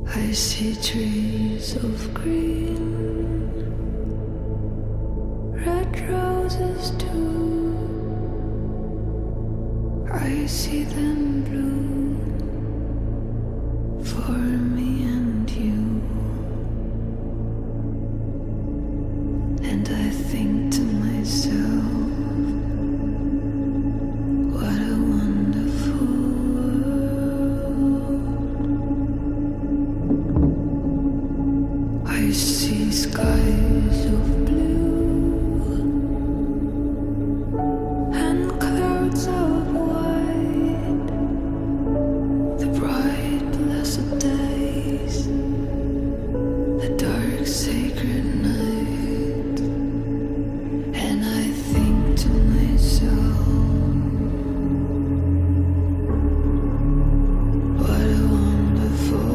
I see trees of green, red roses too. I see them bloom for me and you. And I think to myself, what a wonderful world. I see skies of blue and clouds of white, the bright blessed days, the dark sacred night. And I think to myself, what a wonderful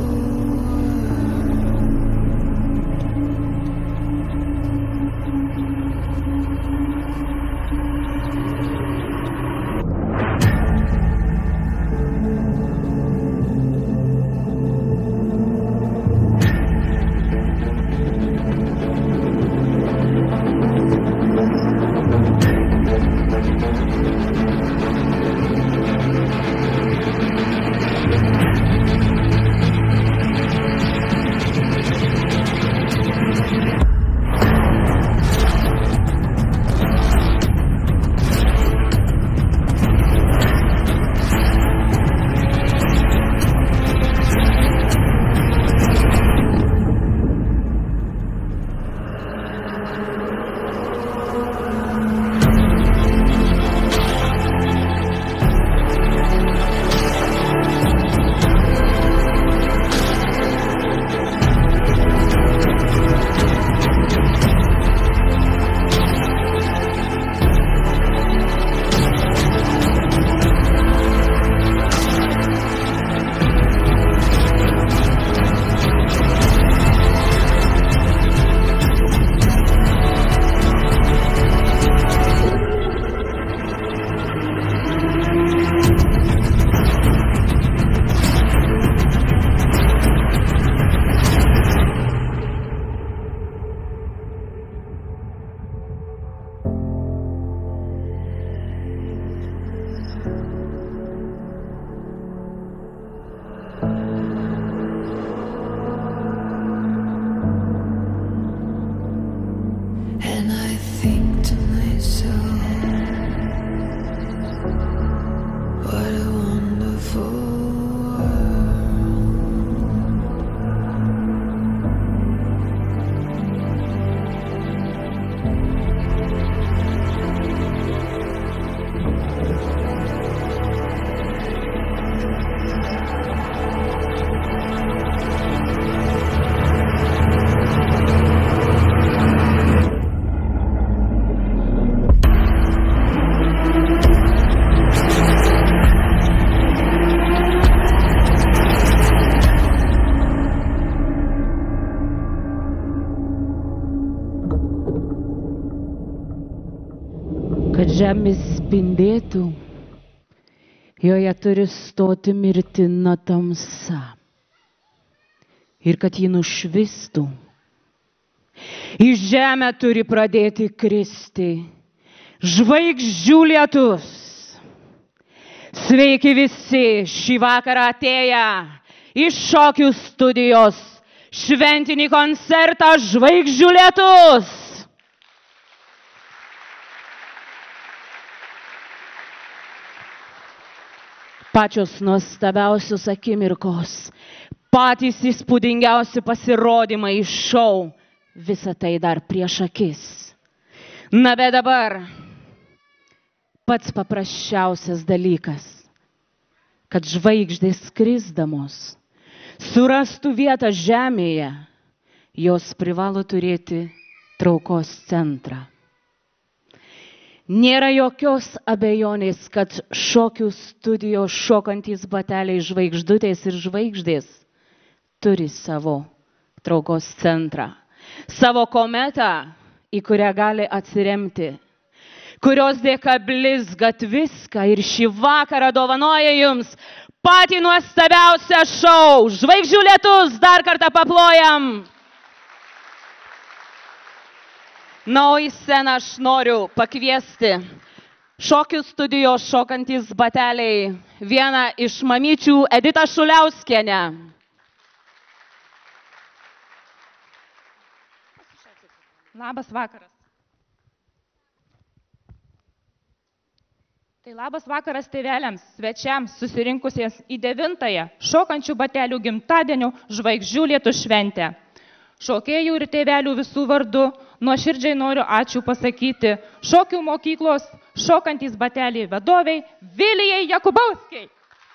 kad žemė spindėtų, joje turi stoti mirtina tamsa. Ir kad ji nušvistų, į žemę turi pradėti kristi žvaigždžių lietus. Sveiki visi šį vakarą atėję iš šokių studijos šventinį koncertą Žvaigždžių lietus. Pačios nuostabiausios akimirkos, patys įspūdingiausi pasirodymai iš šou, visa tai dar prieš akis. Na bet dabar pats paprasčiausias dalykas, kad žvaigždės skrisdamos surastų vietą žemėje, jos privalo turėti traukos centrą. Nėra jokios abejonės, kad šokių studijos šokantys bateliai žvaigždutės ir žvaigždės turi savo traukos centrą, savo kometą, į kurią gali atsiremti, kurios dėka blizgat viską ir šį vakarą dovanoja jums patį nuostabiausią šou. Žvaigždžių lietus, dar kartą paplojam. Na, o į sceną aš noriu pakviesti šokių studijos šokantys bateliai, vieną iš mamyčių Editą Šuliauskienę. Labas vakaras. Tai labas vakaras tėveliams, svečiams, susirinkusiems į 9-ąją šokančių batelių gimtadienio žvaigždžių lietų šventę. Šokėjų ir tėvelių visų vardu nuoširdžiai noriu ačiū pasakyti šokių mokyklos šokantys bateliai vadoviai Vilijai Jakubauskiai.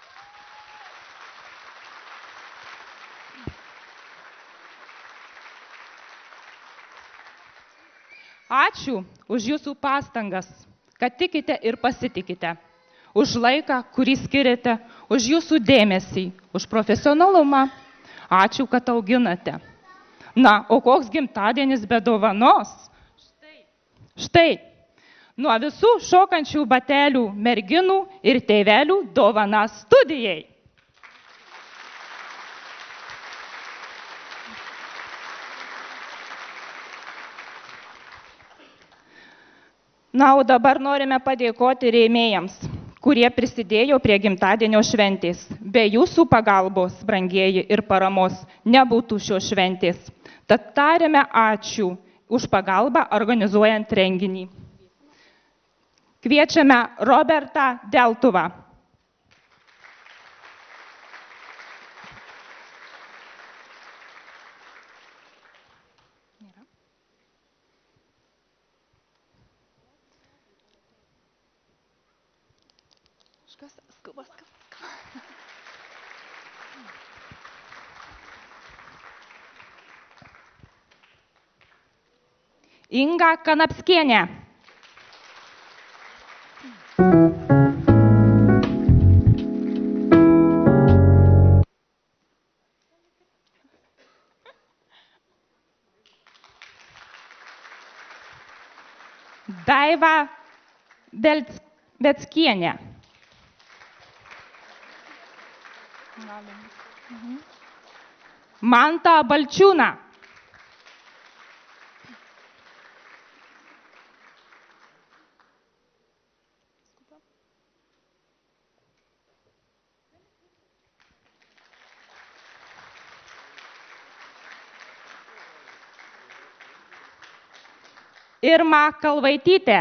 Ačiū už jūsų pastangas, kad tikite ir pasitikite, už laiką, kurį skiriate, už jūsų dėmesį, už profesionalumą. Ačiū, kad auginate. Na, o koks gimtadienis be dovanos? Štai, nuo visų šokančių batelių merginų ir tėvelių dovana studijai. Na, o dabar norime padėkoti rėmėjams, kurie prisidėjo prie gimtadienio šventės. Be jūsų pagalbos, brangieji, ir paramos nebūtų šios šventės. Tad tariame ačiū už pagalbą organizuojant renginį. Kviečiame Robertą Deltuvą. Inga Kanapskienė. Daiva Beckienė. Manta Balčiūna. Irma Kalvaitytė.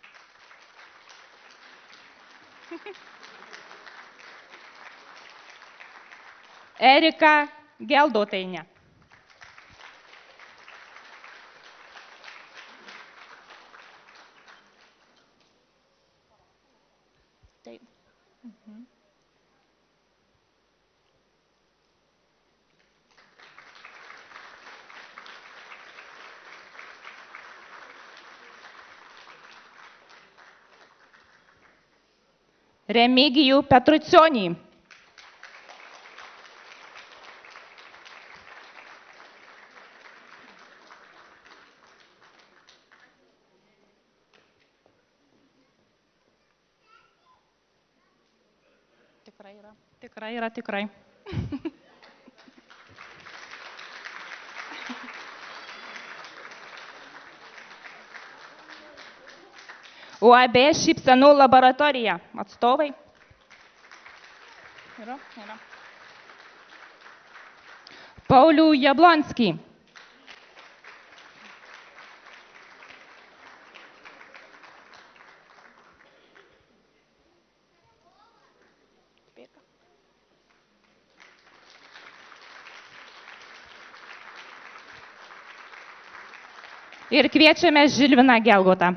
Erika Geldotainė. Taip. Remigijų Petrucionį. Tikrai. UAB Šypsenų laboratorija. Atstovai. Yra. Paulių Jablonskį. Ir kviečiame Žilviną Gelgotą.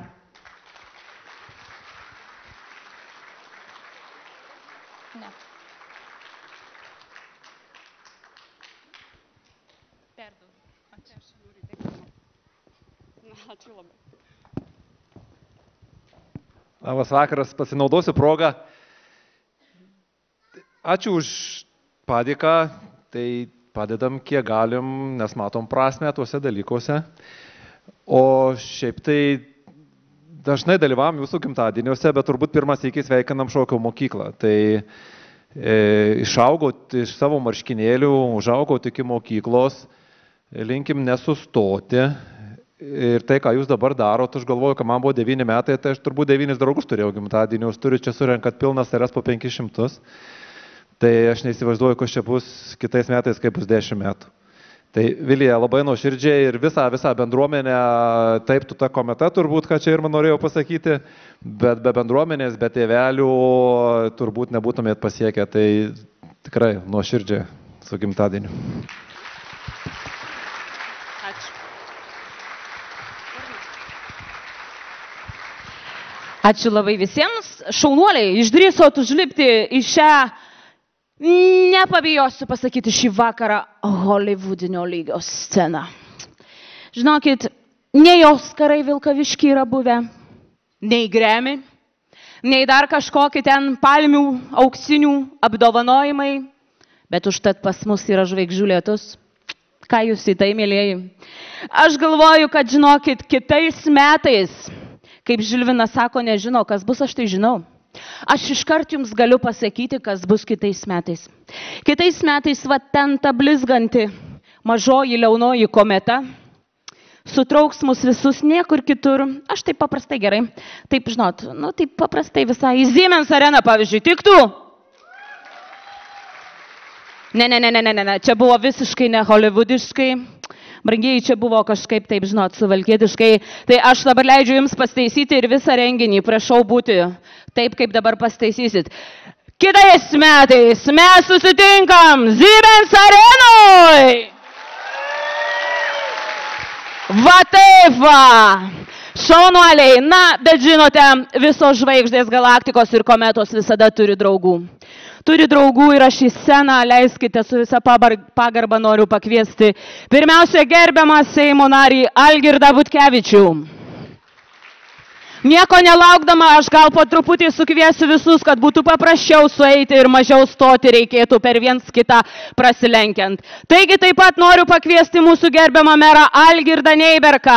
Labas vakaras, pasinaudosiu progą. Ačiū už padėką, tai padedam kiek galim, nes matom prasmę tuose dalykuose. O šiaip tai dažnai dalyvavom jūsų gimtadieniuose, bet turbūt pirmas iki sveikinam šokio mokyklą. Tai Išaugau iš savo marškinėlių, užaugau iki mokyklos, linkim nesustoti. Ir tai, ką jūs dabar darot, aš galvoju, kad man buvo 9 metai, tai aš turbūt 9 draugus turėjau gimtadienius, turiu čia surenkat pilnas seres po 500. Tai aš neįsivaizduoju, kas čia bus kitais metais, kai bus 10 metų. Tai Vilija, labai nuoširdžiai ir visą bendruomenę, taip, tu ta kometa turbūt, ką čia ir man norėjau pasakyti, bet be bendruomenės, be tėvelių turbūt nebūtumėt pasiekę, tai tikrai nuoširdžiai su gimtadieniu. Ačiū labai visiems. Šaunuoliai, išdrįsot užlipti į šią, nepabijosiu pasakyti šį vakarą, holivudinio lygio sceną. Žinokit, nei Oskarai Vilkavišky yra buvę, nei Grammy, nei dar kažkokie ten palmių auksinių apdovanojimai, bet užtat pas mus yra žvaigždžių lietus. Ką jūs į tai, mėlėjai? Aš galvoju, kad žinokit, kitais metais, kaip Žilvinas sako, nežino, kas bus, aš tai žinau. Aš iškart jums galiu pasakyti, kas bus kitais metais. Kitais metais va ten ta blizganti mažoji liaunoji kometa sutrauks mus visus niekur kitur. Aš taip paprastai gerai, taip žinot, taip paprastai visai į Siemens areną, pavyzdžiui, tiktų? Ne, čia buvo visiškai ne holivudiškai. Brangieji, čia buvo kažkaip taip, žinot, suvalkietiškai. Tai aš dabar leidžiu jums pastaisyti ir visą renginį. Prašau būti taip, kaip dabar pastaisysit. Kitais metais mes susitinkam Siemens arenoj! Va taip va! Šaunuoliai, bet žinote, visos žvaigždės galaktikos ir kometos visada turi draugų. Turi draugų ir aš į sceną, leiskite, su visą pagarbą noriu pakviesti. Pirmiausia, gerbiamą Seimo narį Algirdą Butkevičių. Nieko nelaukdama, aš gal po truputį sukviesiu visus, kad būtų paprasčiau sueiti ir mažiau stoti reikėtų per viens kitą prasilenkiant. Taigi taip pat noriu pakviesti mūsų gerbiamą merą Algirdą Neiberką.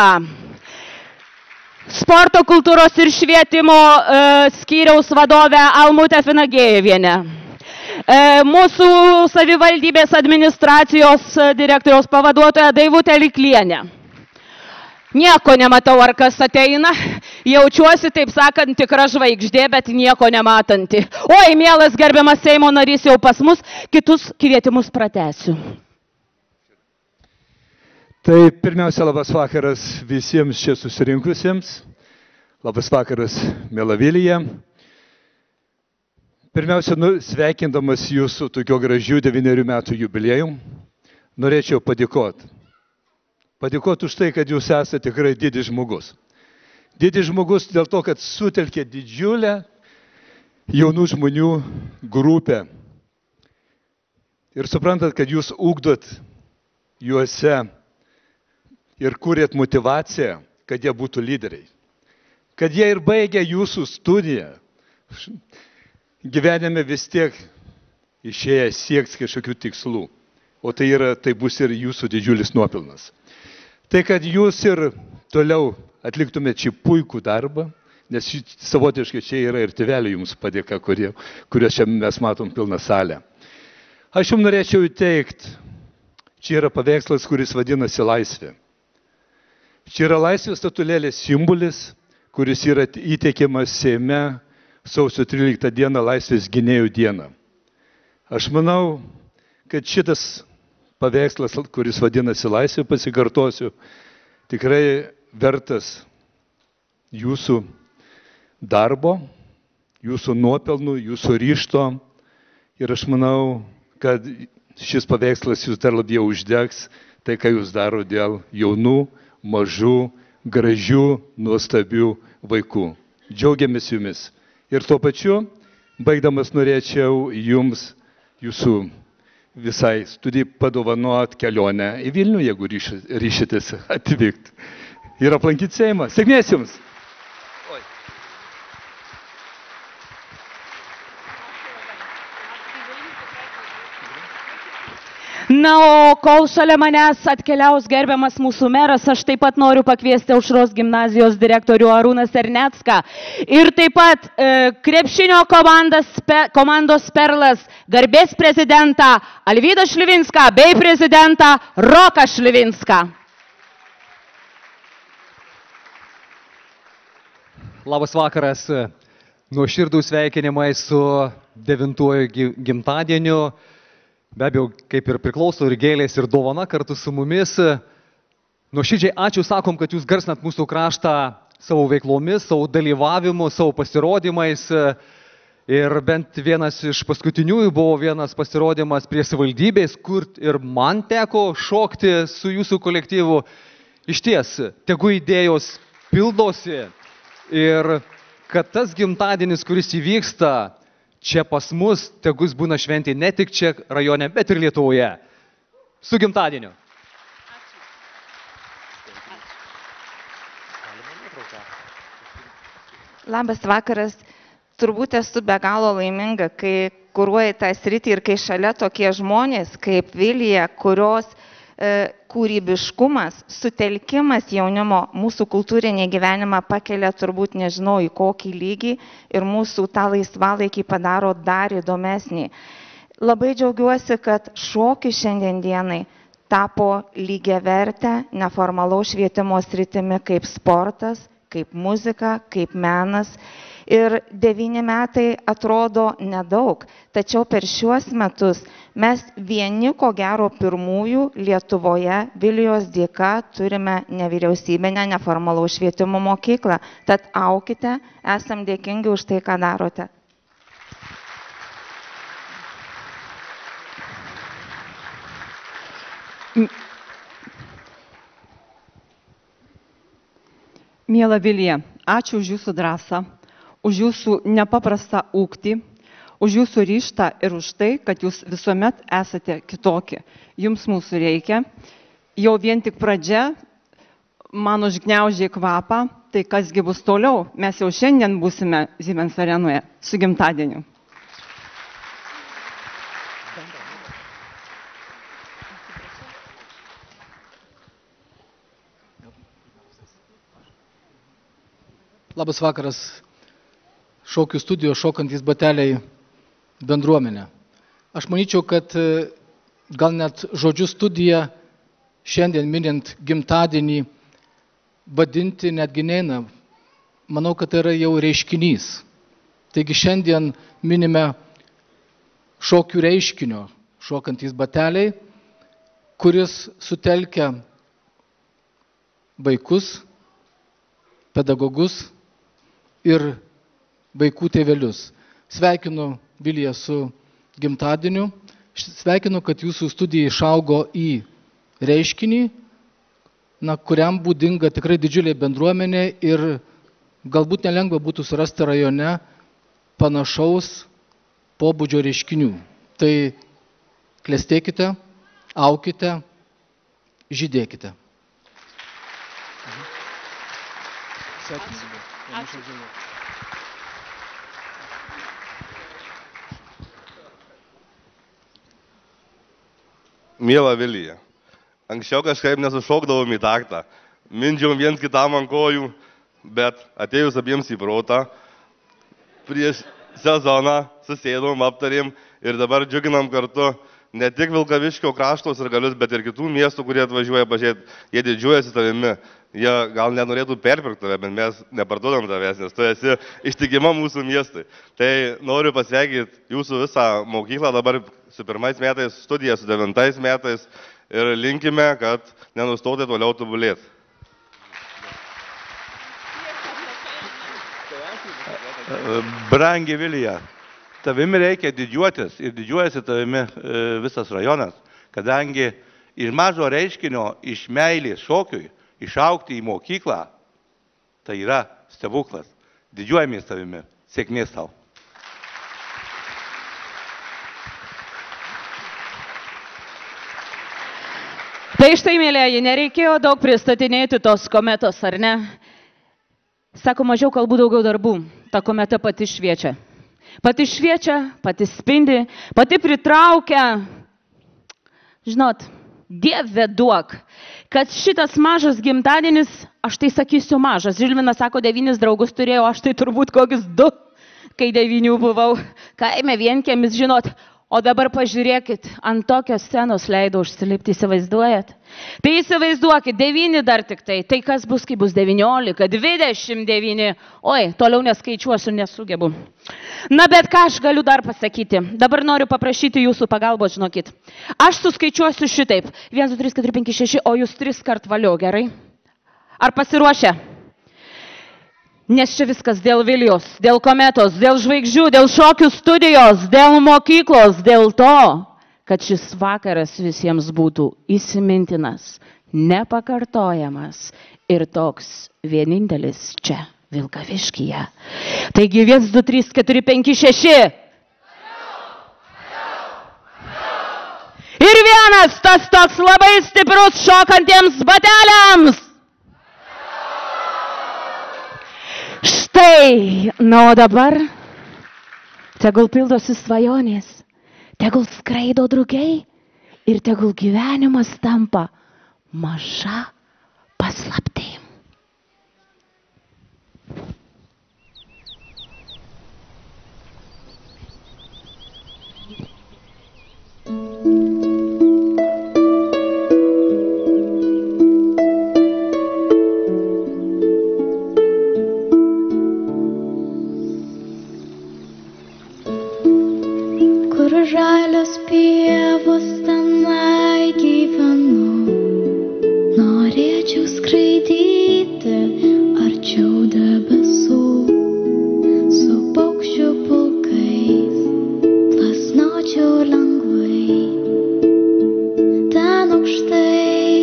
Sporto, kultūros ir švietimo skyriaus vadovę Almutę Finagėjevienę. Mūsų savivaldybės administracijos direktoriaus pavaduotoja Daivutė Liklienė. Nieko nematau, ar kas ateina. Jaučiuosi, taip sakant, tikra žvaigždė, bet nieko nematanti. Oi, mielas gerbiamas Seimo narys jau pas mus, kitus kvietimus pratęsiu. Tai pirmiausia, labas vakaras visiems čia susirinkusiems. Labas vakaras, miela Vilija. Pirmiausia, sveikindamas jūsų tokio gražių 9 metų jubiliejų, norėčiau padėkoti. Padėkoti už tai, kad jūs esate tikrai didis žmogus. Didis žmogus dėl to, kad sutelkė didžiulę jaunų žmonių grupę. Ir suprantat, kad jūs ugdot juose ir kūrėt motivaciją, kad jie būtų lyderiai. Kad jie ir baigė jūsų studiją. Gyvenime vis tiek išėję sieks kažkokių tikslų. O tai bus ir jūsų didžiulis nuopelnas. Tai, kad jūs ir toliau atliktumėte šį puikų darbą, nes savotiškai čia yra ir tėvelių jums padėka, kurios čia mes matom pilną salę. Aš jums norėčiau įteikti, čia yra paveikslas, kuris vadinasi laisvė. Čia yra laisvės statulėlės simbolis, kuris yra įteikiamas Seime sausio 13 dieną, laisvės gynėjų dieną. Aš manau, kad šitas paveikslas, kuris vadinasi laisvė, pasikartosiu, tikrai vertas jūsų darbo, jūsų nuopelnų, jūsų ryžto. Ir aš manau, kad šis paveikslas jūs dar labiau uždegs tai, ką jūs daro dėl jaunų, mažų, gražių, nuostabių vaikų. Džiaugiamės jumis. Ir tuo pačiu, baigdamas, norėčiau jums, jūsų visai studijai padovanot kelionę į Vilnių, jeigu ryšitės atvykti. Ir aplankyti Seimą. Sėkmės jums! Na, o kol šalia manęs atkeliaus gerbiamas mūsų meras, aš taip pat noriu pakviesti Aušros gimnazijos direktorių Arūną Sernecką ir taip pat krepšinio komandos Perlas garbės prezidentą Alvydą Šlivinską bei prezidentą Roką Šlivinską. Labas vakaras, nuoširdų sveikinimai su 9-uoju gimtadieniu. Be abejo, kaip ir priklauso, ir gėlės, ir dovana kartu su mumis. Nuoširdžiai ačiū, sakom, kad jūs garsinat mūsų kraštą savo veiklomis, savo dalyvavimu, savo pasirodymais. Ir bent vienas iš paskutiniųjų buvo vienas pasirodymas prie savivaldybės, kur ir man teko šokti su jūsų kolektyvu. Išties, tegu idėjos pildosi ir kad tas gimtadienis, kuris įvyksta čia pas mus, tegus būna šventė ne tik čia rajone, bet ir Lietuvoje. Su gimtadieniu. Labas vakaras. Turbūt esu be galo laiminga, kai kuruoji tą sritį ir kai šalia tokie žmonės kaip Vilija, kurios kūrybiškumas, sutelkimas jaunimo mūsų kultūrinį gyvenimą pakelia turbūt nežinau į kokį lygį ir mūsų tą laisvalaikį padaro dar įdomesnį. Labai džiaugiuosi, kad šokis šiandien dienai tapo lygiavertę neformalaus švietimo sritimi kaip sportas, kaip muzika, kaip menas. Ir 9 metai atrodo nedaug, tačiau per šiuos metus mes vieni ko gero pirmųjų Lietuvoje Vilijos dėka turime nevyriausybinę neformalaus švietimo mokyklą. Tad aukite, esam dėkingi už tai, ką darote. Miela Vilija, ačiū už jūsų drąsą, už jūsų nepaprastą ūgtį, už jūsų ryžtą ir už tai, kad jūs visuomet esate kitokie. Jums mūsų reikia. Jau vien tik pradžia man užgniaužė kvapą, tai kasgi bus toliau. Mes jau šiandien būsime Siemens arenoje su gimtadieniu. Labas vakaras, šokių studijos šokantys bateliai bendruomenė. Aš manyčiau, kad gal net žodžiu studija šiandien minint gimtadienį vadinti netgi neina. Manau, kad tai yra jau reiškinys. Taigi šiandien minime šokių reiškinio šokantys bateliai, kuris sutelkia vaikus, pedagogus ir vaikų tėvelius. Sveikinu Viliją su gimtadieniu, sveikinu, kad jūsų studija išaugo į reiškinį, kuriam būdinga tikrai didžiulė bendruomenė ir galbūt nelengva būtų surasti rajone panašaus pobūdžio reiškinių. Tai klestėkite, aukite, žydėkite. Miela Vilija, anksčiau kažkaip nesušokdavom į taktą, mindžiom viens kitam ant kojų, bet atėjus abiems į protą, prieš sezoną susėdom, aptarėm ir dabar džiuginam kartu ne tik Vilkaviškio kraštos ir galius, bet ir kitų miestų, kurie atvažiuoja pažiūrėti, jie didžiuojasi tavimi. Jie gal nenorėtų perpirkti tave, bet mes neparduodam tavęs, nes tu esi ištikima mūsų miestui. Tai noriu pasveikinti jūsų visą mokyklą, dabar su 1 metais studija, su 9 metais ir linkime, kad nenustoti toliau tobulėti. Brangi Vilija, tavimi reikia didžiuotis ir didžiuojasi tavimi visas rajonas, kadangi iš mažo reiškinio, iš meilės šokiui, išaugti į mokyklą, tai yra stebuklas. Didžiuojamės tavimi. Sėkmės tau. Tai štai, mėlėji, nereikėjo daug pristatinėti tos kometos, ar ne? Sako, mažiau kalbų, daugiau darbų. Ta kometa pati šviečia. Pati šviečia, pati spindi, pati pritraukia Žinot, Dieve duok, kad šitas mažas gimtadienis, aš tai sakysiu mažas. Žilvinas sako, 9 draugus turėjau, aš tai turbūt kokius 2, kai 9 buvau. Kaime vienkiemis, žinot, o dabar pažiūrėkit, ant tokios scenos leido užsilipti, įsivaizduojat? Tai įsivaizduokit, 9 dar tik tai kas bus, kai bus 19, 29, oi, toliau neskaičiuosiu, nesugebu. Na, bet ką aš galiu dar pasakyti? Dabar noriu paprašyti jūsų pagalbos, žinokit. Aš suskaičiuosiu šitaip, 1, 2, 3, 4, 5, 6, o jūs 3 kart valio, gerai? Ar pasiruošę? Nes čia viskas dėl Vilijos, dėl kometos, dėl žvaigždžių, dėl šokių studijos, dėl mokyklos, dėl to, kad šis vakaras visiems būtų įsimintinas, nepakartojamas ir toks vienintelis čia, Vilkaviškyje. Taigi 1, 2, 3, 4, 5, 6. Ir vienas tas toks labai stiprus šokantiems bateliams. Štai, na o dabar tegul pildosi svajonės, tegul skraido drugiai ir tegul gyvenimas tampa maža paslaptim. Žalios pievos tenai gyvenu, norėčiau skraidyti arčiau debesų, su paukščių pulkais, plasnočiau lengvai, ten aukštai.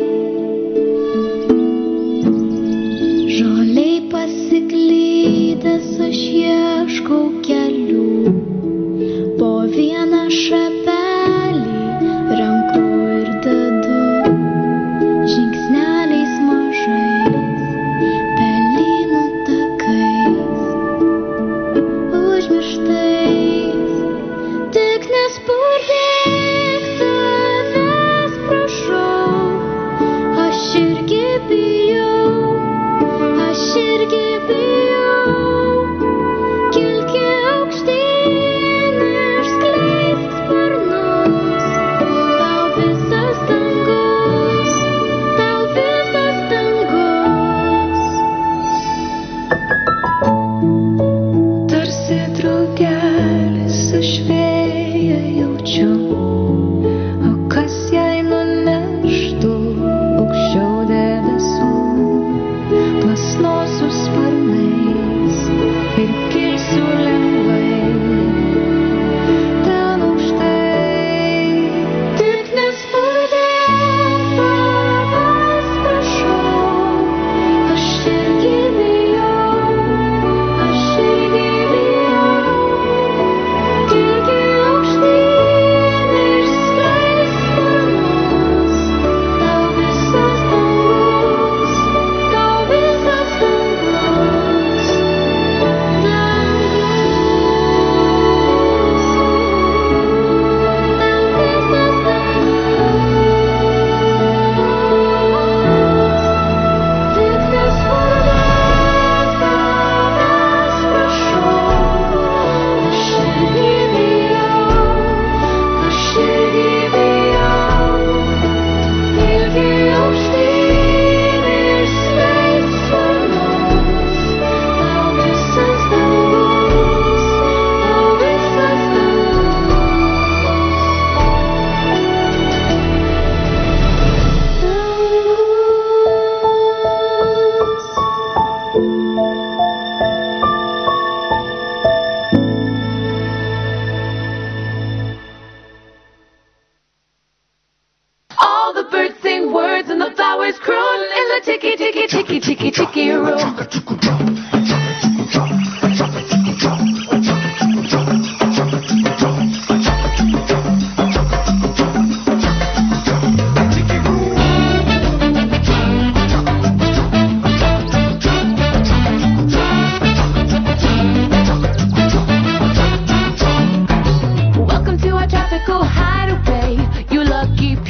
Žoliai pasiklydęs aš ieškau kelių, po vieną šapelį renku ir dedu, žingsneliais mažais, pelynų takais, užmirštais. Tik nespurdėk, tavęs prašau, aš irgi bijau, aš irgi bijau. Kilki aukštyn ir skleisk sparnus, tau visas dangus, tau visas dangus. Tarsi draugelis aš vėją jaučiu, o kas jei nuneštų aukščiau debesų, plasnosiu sparnais ir kilsiu lengvai, ten aukštai. Tik nespurdėk, tavęs prašau, aš irgi bijau, aš irgi bijau. Kilki aukštyn ir skleisk sparnus, tau visas dangus, tau visas dangus. All the birds sing words and the flowers croon in the ticky, ticky, ticky, ticky, ticky room. Welcome to our tropical hideaway, you lucky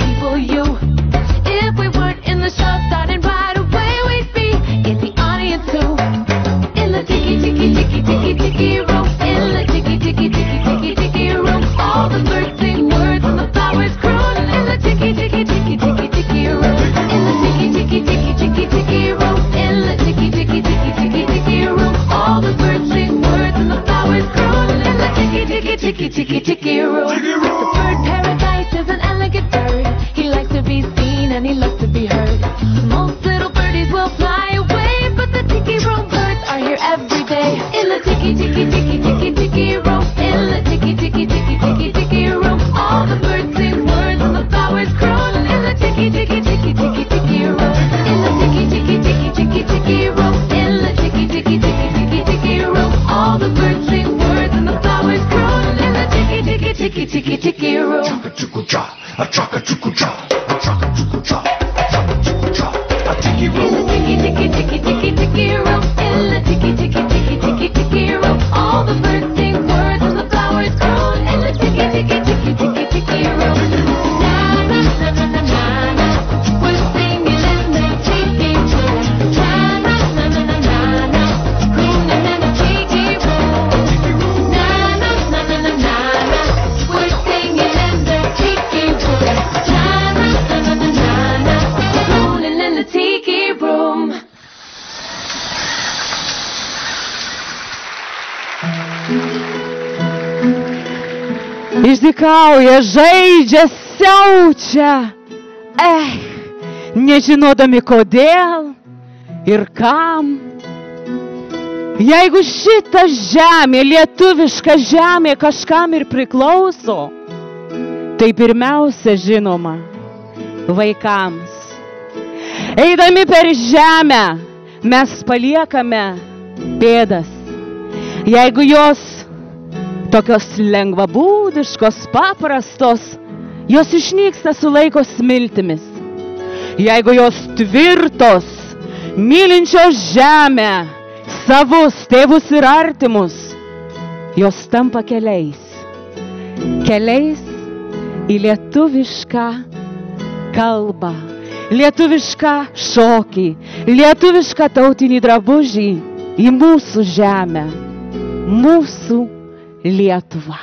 any love to be heard. Most little birdies will fly away, but the tiki room birds are here every day. In the tiki tiki tiki tiki tiki room, in the tiki tiki tiki tiki tiki room, all the birds sing words and the flowers croon. In the tiki tiki tiki tiki tiki room, in the tiki tiki tiki tiki tiki room, in the tiki tiki tiki tiki tiki room, all the birds sing words and the flowers croon. In the tiki tiki tiki tiki tiki room. A chaka chuku cha, a chaka chuku cha, a chaka chuku cha, a tiki room. In the tiki tiki tiki tiki tiki room, in the tiki tiki tiki tiki tiki room, all the birds sing words and the flowers croon. In the tiki tiki tiki tiki tiki room. Na na na na na na na, we're singing in the tiki room. Na na na na na na na, crooning in the tiki room. Na na na na na na na, we're singing in the tiki room. Na na na na na na na, crooning in the tiki room. Išdykauja, žaidžia, siaučia. Nežinodami kodėl ir kam. Jeigu šita žemė, lietuviška žemė kažkam ir priklauso, tai pirmiausia žinoma vaikams. Eidami per žemę mes paliekame pėdas. Jeigu jos tokios lengvabūdiškos, paprastos, jos išnyksta su laiko smiltimis. Jeigu jos tvirtos, mylinčios žemę, savus, tėvus ir artimus, jos tampa keliais. Keliais į lietuvišką kalbą, lietuvišką šokį, lietuvišką tautinį drabužį, į mūsų žemę, mūsų Lietuvą.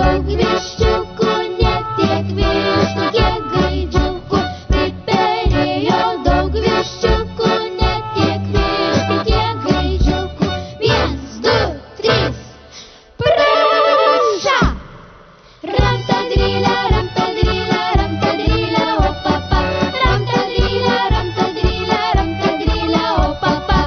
daug viščiukų, ne tiek vištų, kiek gaidžiukų. Priperėjo daug viščiukų, ne tiek vištų, kiek gaidžiukų. 1, 2, 3, praša! Ramtadrila, ramtadrila, ramtadrila, o papa. Ramtadrila, ramtadrila, ramtadrila, o papa.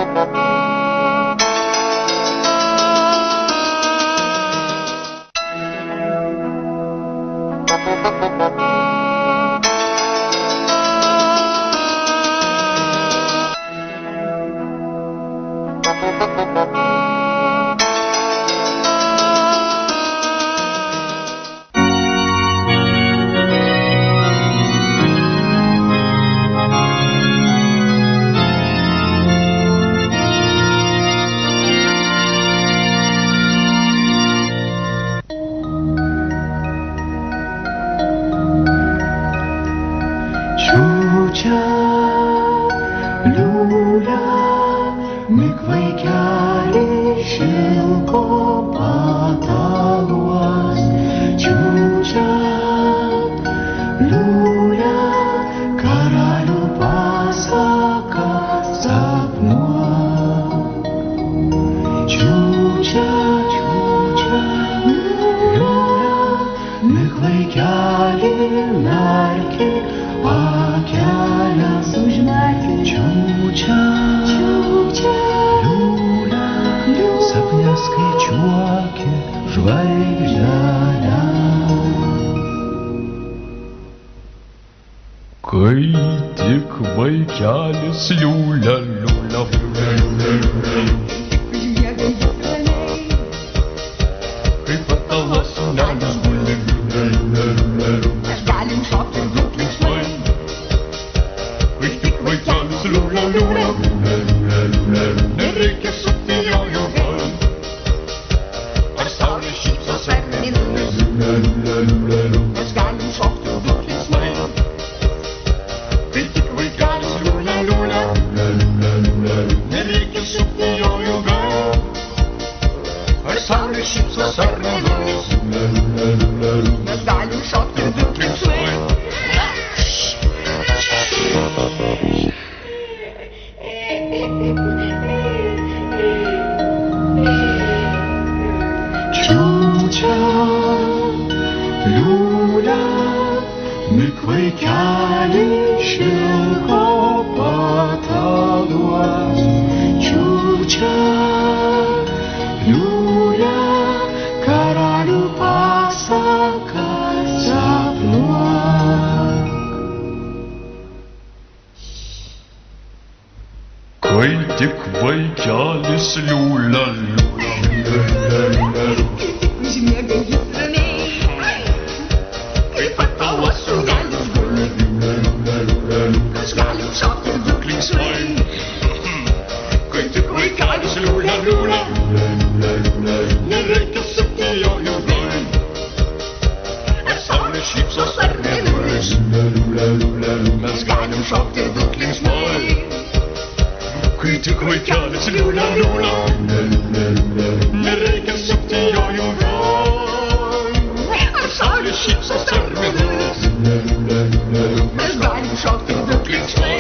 Čiūčia, liūlia, mik vaikeli šilko pataluos. Čiūčia, liūlia, karalių pasaką sapnuos. Čiūčia, čiūčia, liūlia, mik vaikeli merki kelias užmerki. Čiūčia, čiūčia, liūlia, sapne skaičiuoki žvaigždelę. Kai tik vaikelis liūlia, liūlia, liūlia, liūlia, kaip patalas sunelis guli, liūlia, liūlia, liūlia, mes galim šokti daug linksmai. Liūlia, liūlia, nereikia sukti jo ilgai. Ar saulė šypsos ar mėnulis? Mes galim šokti daug linksmai. Kai tik vaikelis liūlia, liūlia, nereikia sukti jo ilgai. Ar saulė šypsos ar mėnulis? Mes galim šokti daug linksmai. Čiūčia, liūlia, mik vaikeli šilko pataluos. Čiūčia, liūlia, karalių pasaką sapnuos. Kai tik vaikelis liūlia, užmiega jis ramiai, kaip patalas sunelis guli. Mes galim šokti daug linksmai. Kai tik vaikelis liūlia, liūlia, nereikia sukti jo ilgai. Ar saulė šypsos ar mėnulis? Mes galim šokti daug linksmai. Kai tik vaikelis liūlia, liūlia, nereikia sukti jo ilgai. Ar saulė šypsos ar mėnulis? Mes galim šokti daug linksmai.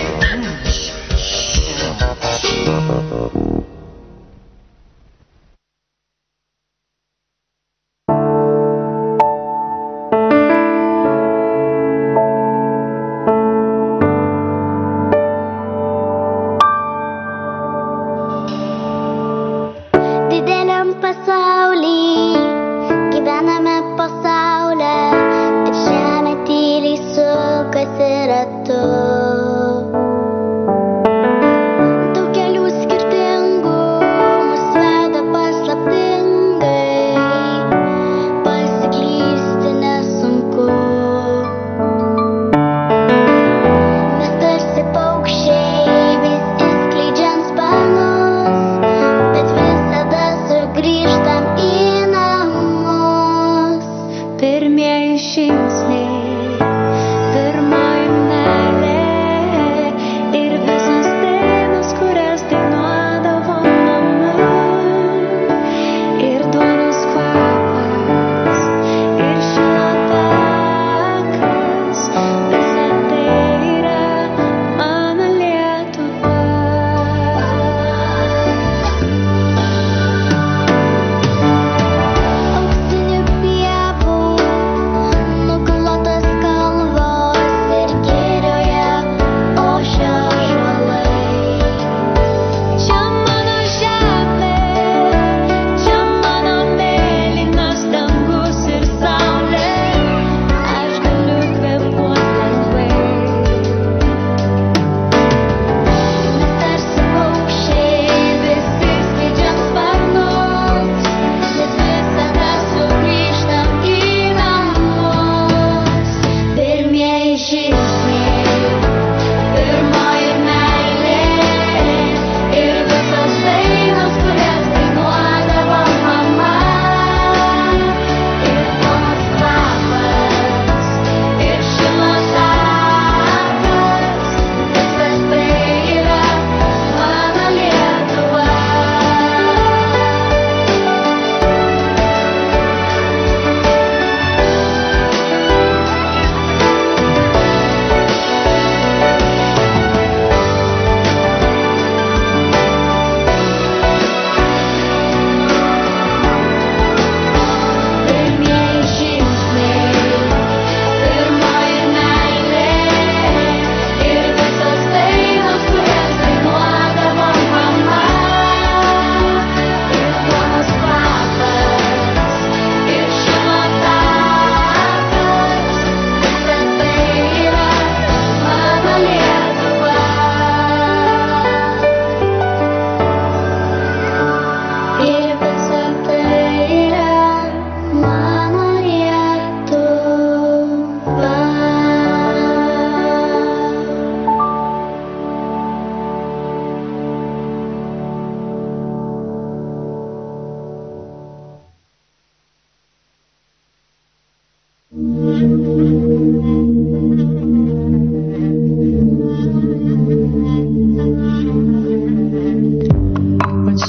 Grįžtam į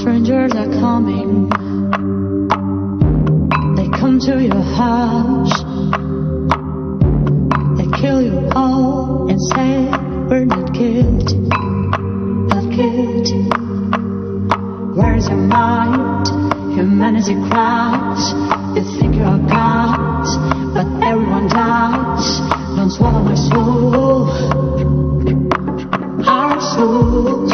Strangers are coming. They come to your house. They kill you all and say we're not guilty, not guilty. Where's your mind? Humanity cries. You think you're gods, but everyone dies. Don't swallow my soul, our souls.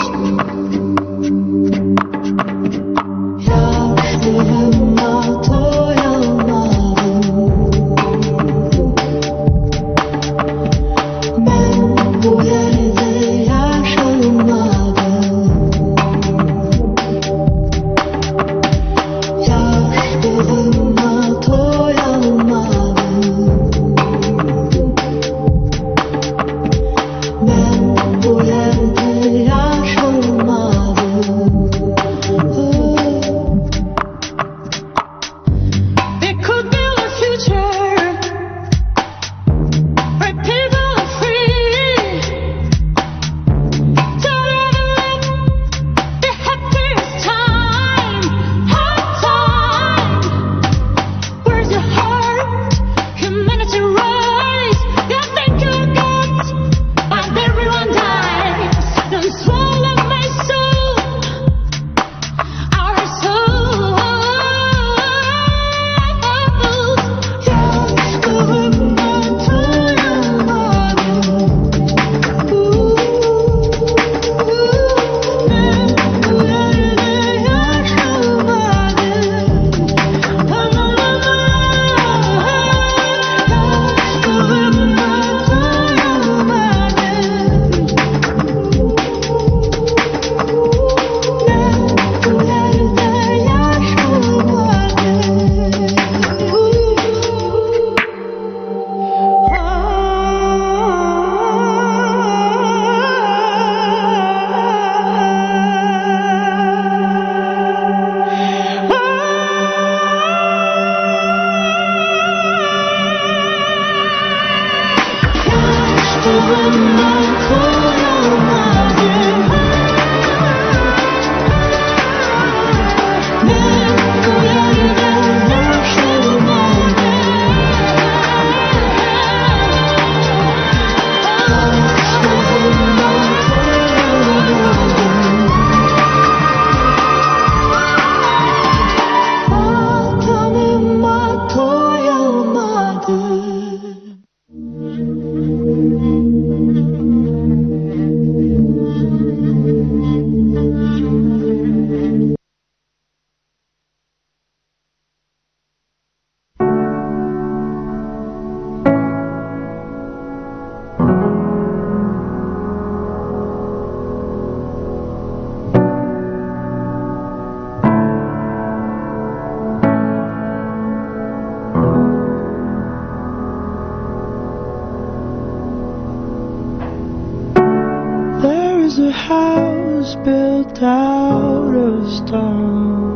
built out of stone,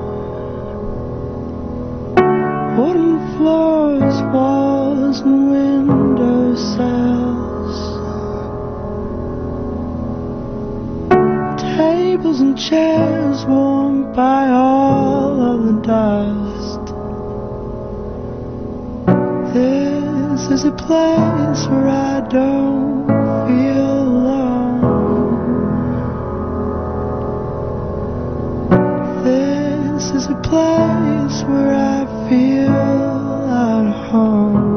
wooden floors, walls and window sills, tables and chairs warmed by all of the dust. This is a place where I don't feel alone. This is a place where I feel at home.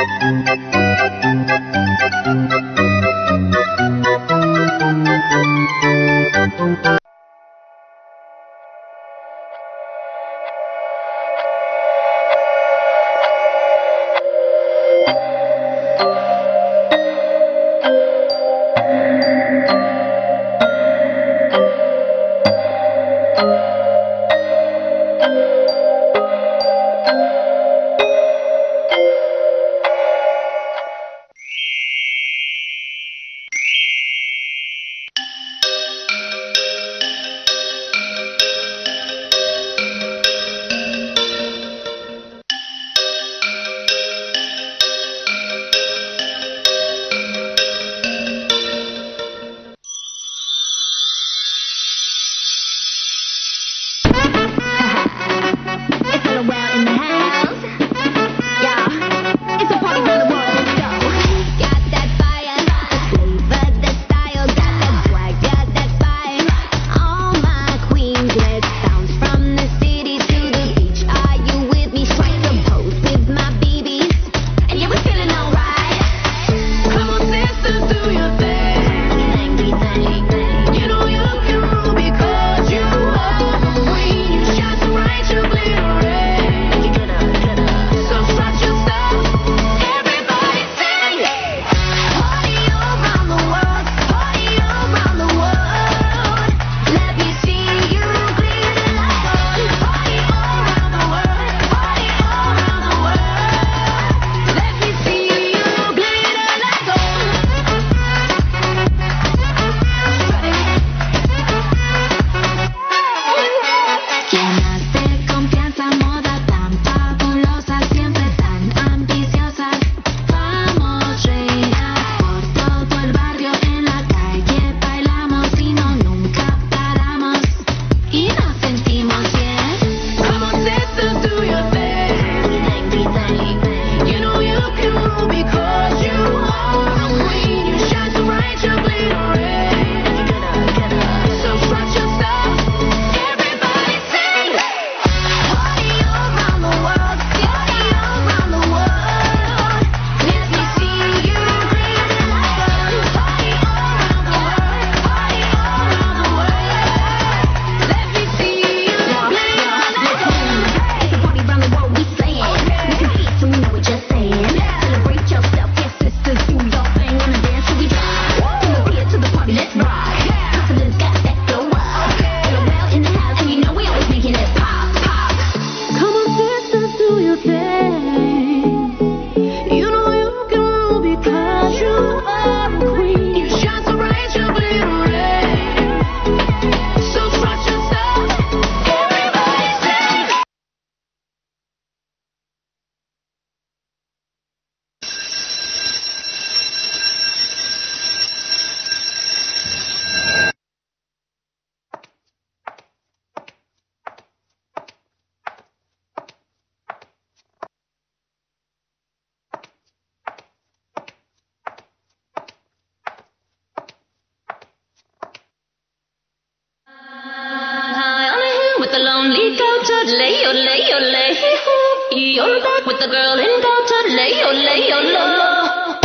with the lonely goat, toddley, yodelay, yodelay, hee-hoo. You're back with the girl in goat, toddley, yodelay, yodelo.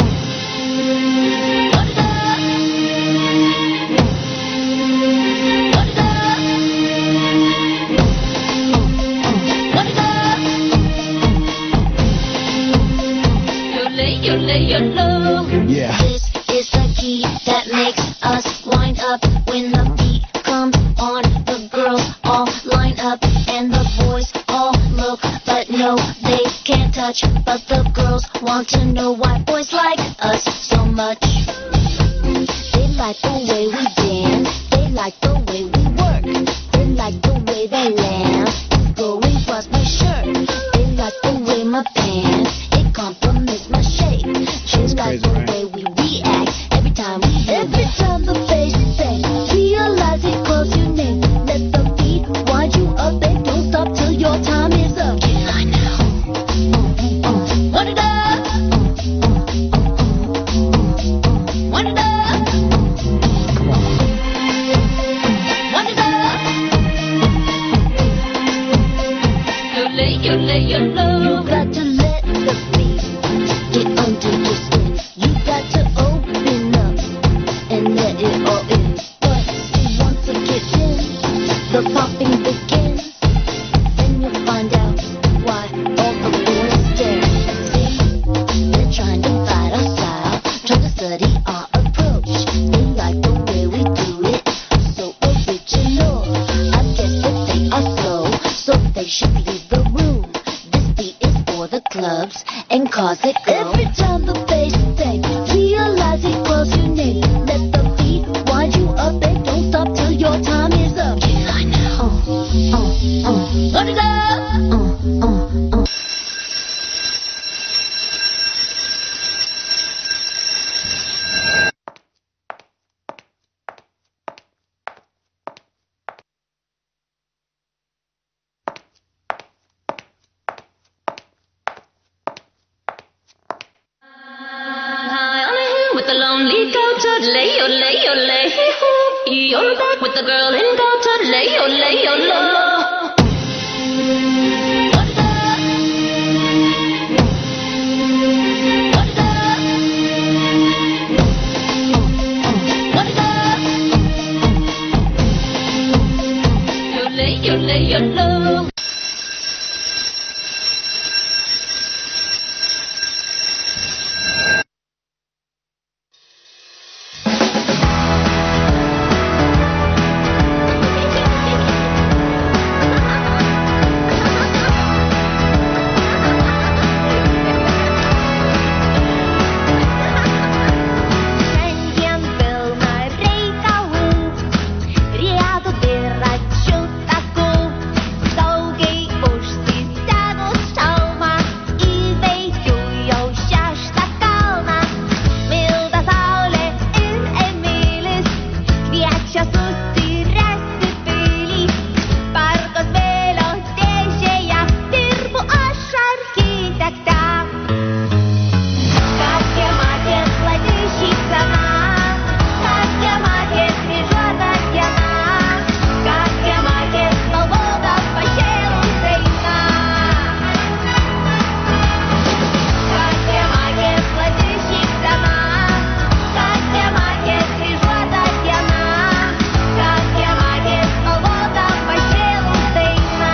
Yeah. This is the key that makes us wind up when the beat comes on. The girls all line up and the boys all look, but no, they can't touch. But the girls want to know why boys like us so much. They like the way we dance, they like the way we work, they like the way they laugh, going past my shirt. They like the way my pants, it compliments my shape. They like the way we react every time the bass bang. Realize it calls your name. Let the beat wind you up and don't stop till your time is up. Get line now. Wind it up. Wind it up. Come on. Wind it up. You got to let the beat get to your skin. You got to open up and let it all in. But once it gets in, the popping begins. Then you'll find out why all the boys stare. See, they're trying to fight our style, trying to study our approach. They like the way we do it, so original. I guess that they are slow, so they should leave the room. This beat is for the clubs and cause it go. Every time the bass bang, realize it calls your name. Let the beat wind you up and don't stop till your time is up. Get high now. Let it go. With the lonely goat, toddley, olay, olay, hee-hoo. You're back with the girl in goat, toddley, olay, olay. Olay, olay, olay. Šiandien pilna reikalų, riedu dviračių takų, saugiai užsisegus šalmą, įveikiu jau 6 kalną. Milda saulė ir Emilis kviečia susirasti pilį. Parkos vėlio dėžėje dirbu aš architekte. Katė matė plati šypsena, katė matė kryžiuota diena, katė matė spalvotą pašėlus dainą. Katė matė plati šypsena, katė matė kryžiuota diena, katė matė spalvotą pašėlus dainą.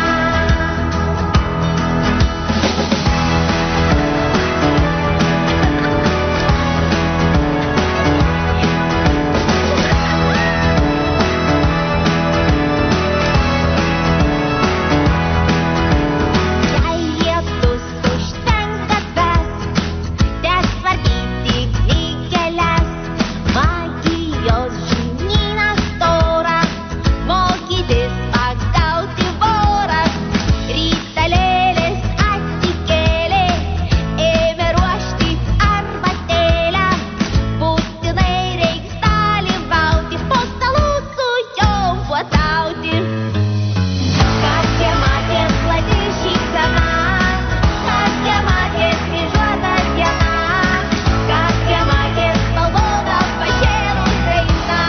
Jei lietus uždengs gatves, teks tvarkyti knygeles. Magijos žinynas storas, mokytis pagauti voras. Rytą lėlės atsikėlė, ėmė ruošti arbatėlę. Būtinai reiks dalyvauti, po stalu su jom puotauti. Katė matė plati šypsena, katė matė kryžiuota diena, katė matė spalvotą pašėlus dainą.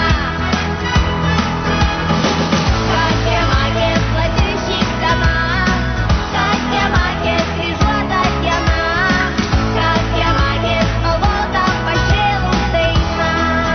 Katė matė plati šypsena, katė matė kryžiuota diena, katė matė spalvotą pašėlus dainą.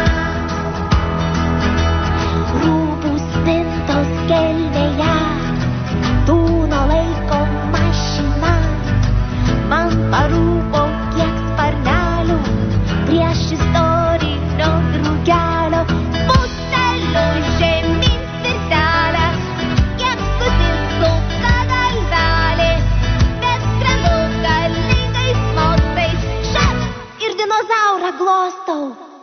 Rūbų spintos gelmėje tūno laiko mašina. Man parūpo kiek sparnelių prieš istorinio drugelio. Pūsteliu žemyn svirtelę, kiek susisuka galvelė, bet skrendu galingais mostais, šat ir dinozaurą glostau.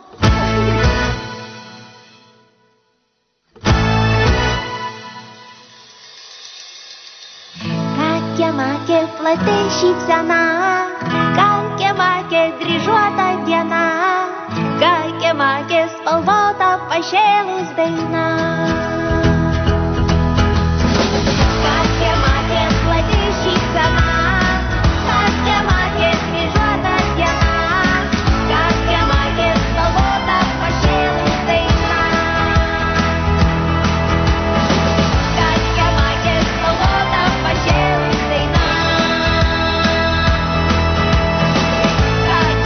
Katė matė plati šypsena, katė matė dryžuota diena, katė matė spalvotą pašėlus dainą. Katė matė plati šypsena, katė matė dryžuota diena, katė matė spalvotą pašėlus dainą. Katė matė spalvotą pašėlus dainą. Katė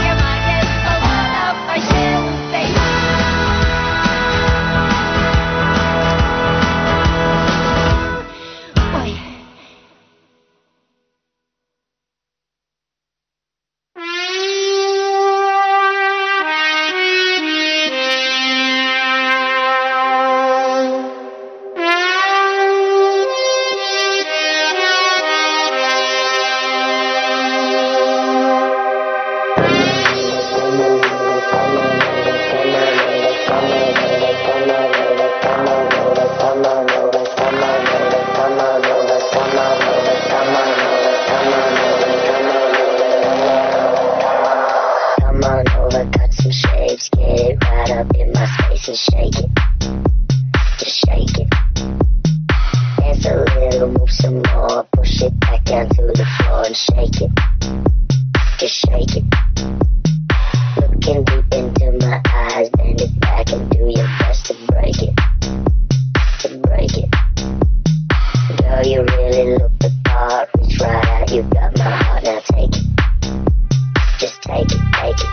on over, cut some shapes, get it right up in my space and shake it. Just shake it. Dance a little, move some more, push it back down to the floor and shake it. Just shake it. Looking deep into my eyes, bend it back and do your best to break it. To break it. Girl, you really look the part, reach right out, you got my heart, now take it. Just take it, take it, take it.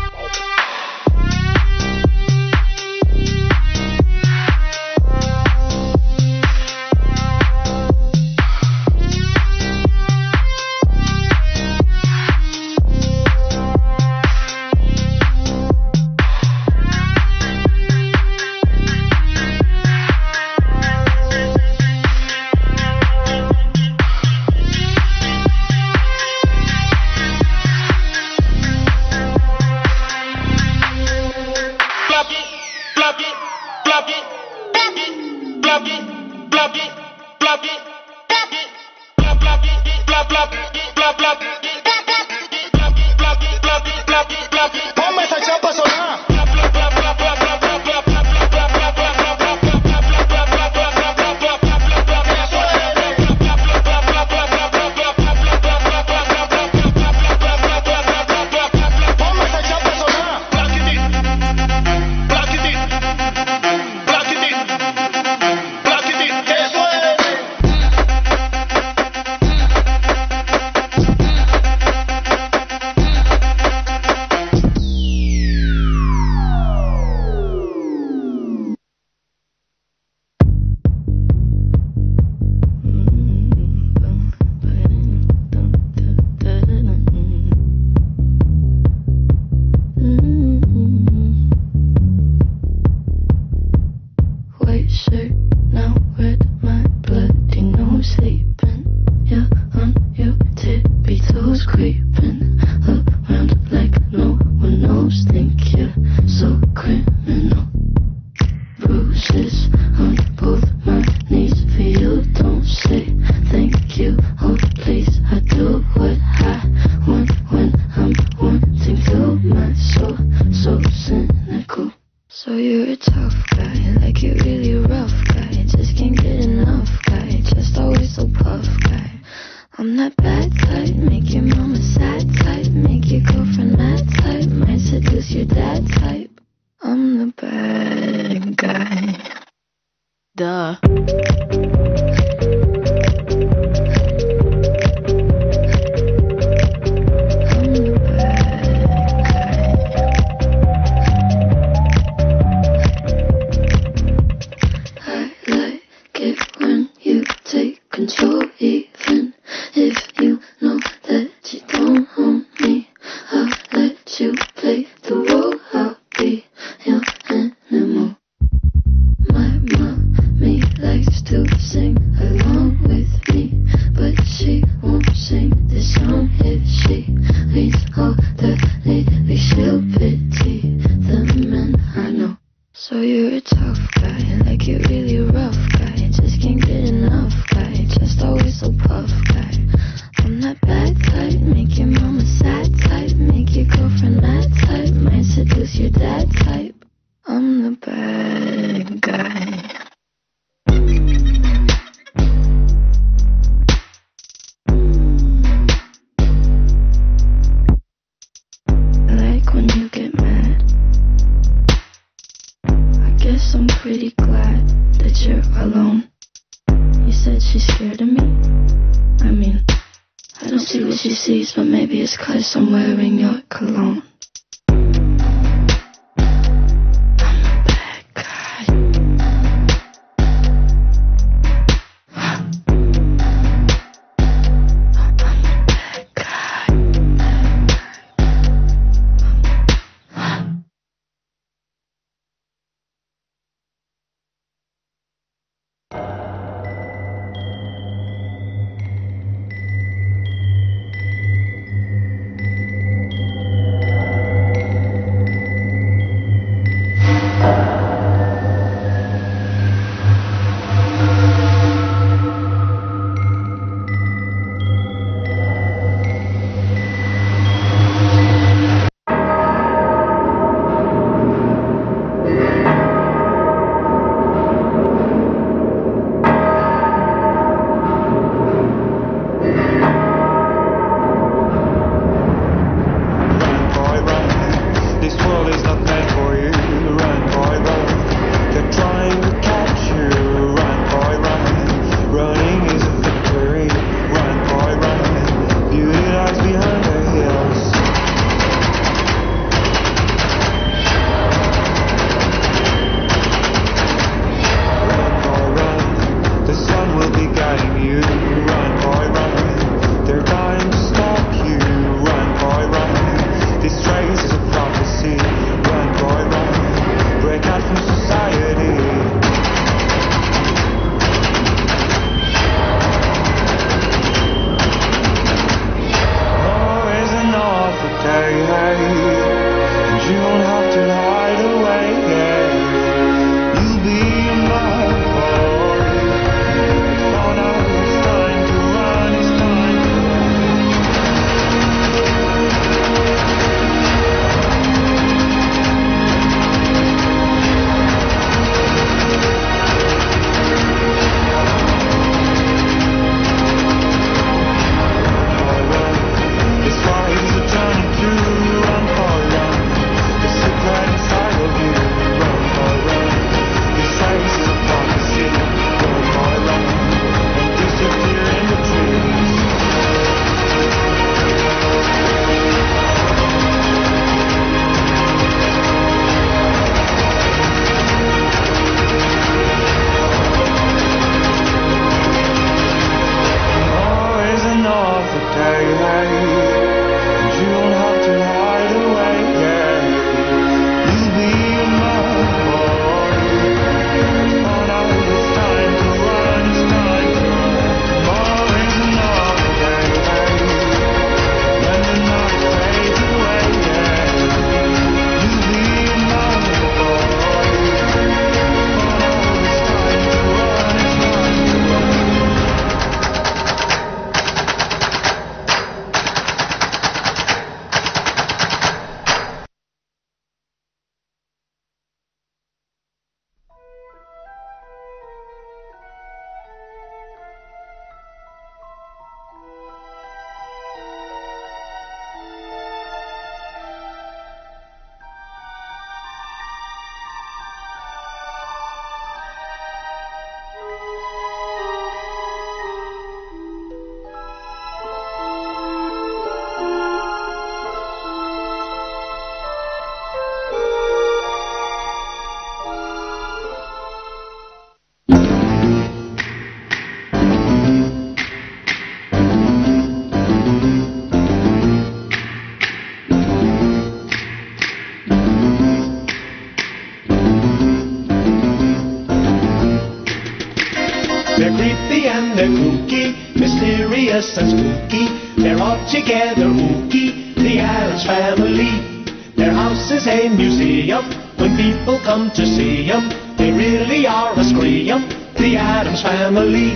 mysterious and spooky. They're all together ooky, the Addams Family. Their house is a museum. When people come to see 'em, they really are a scream. The Addams Family.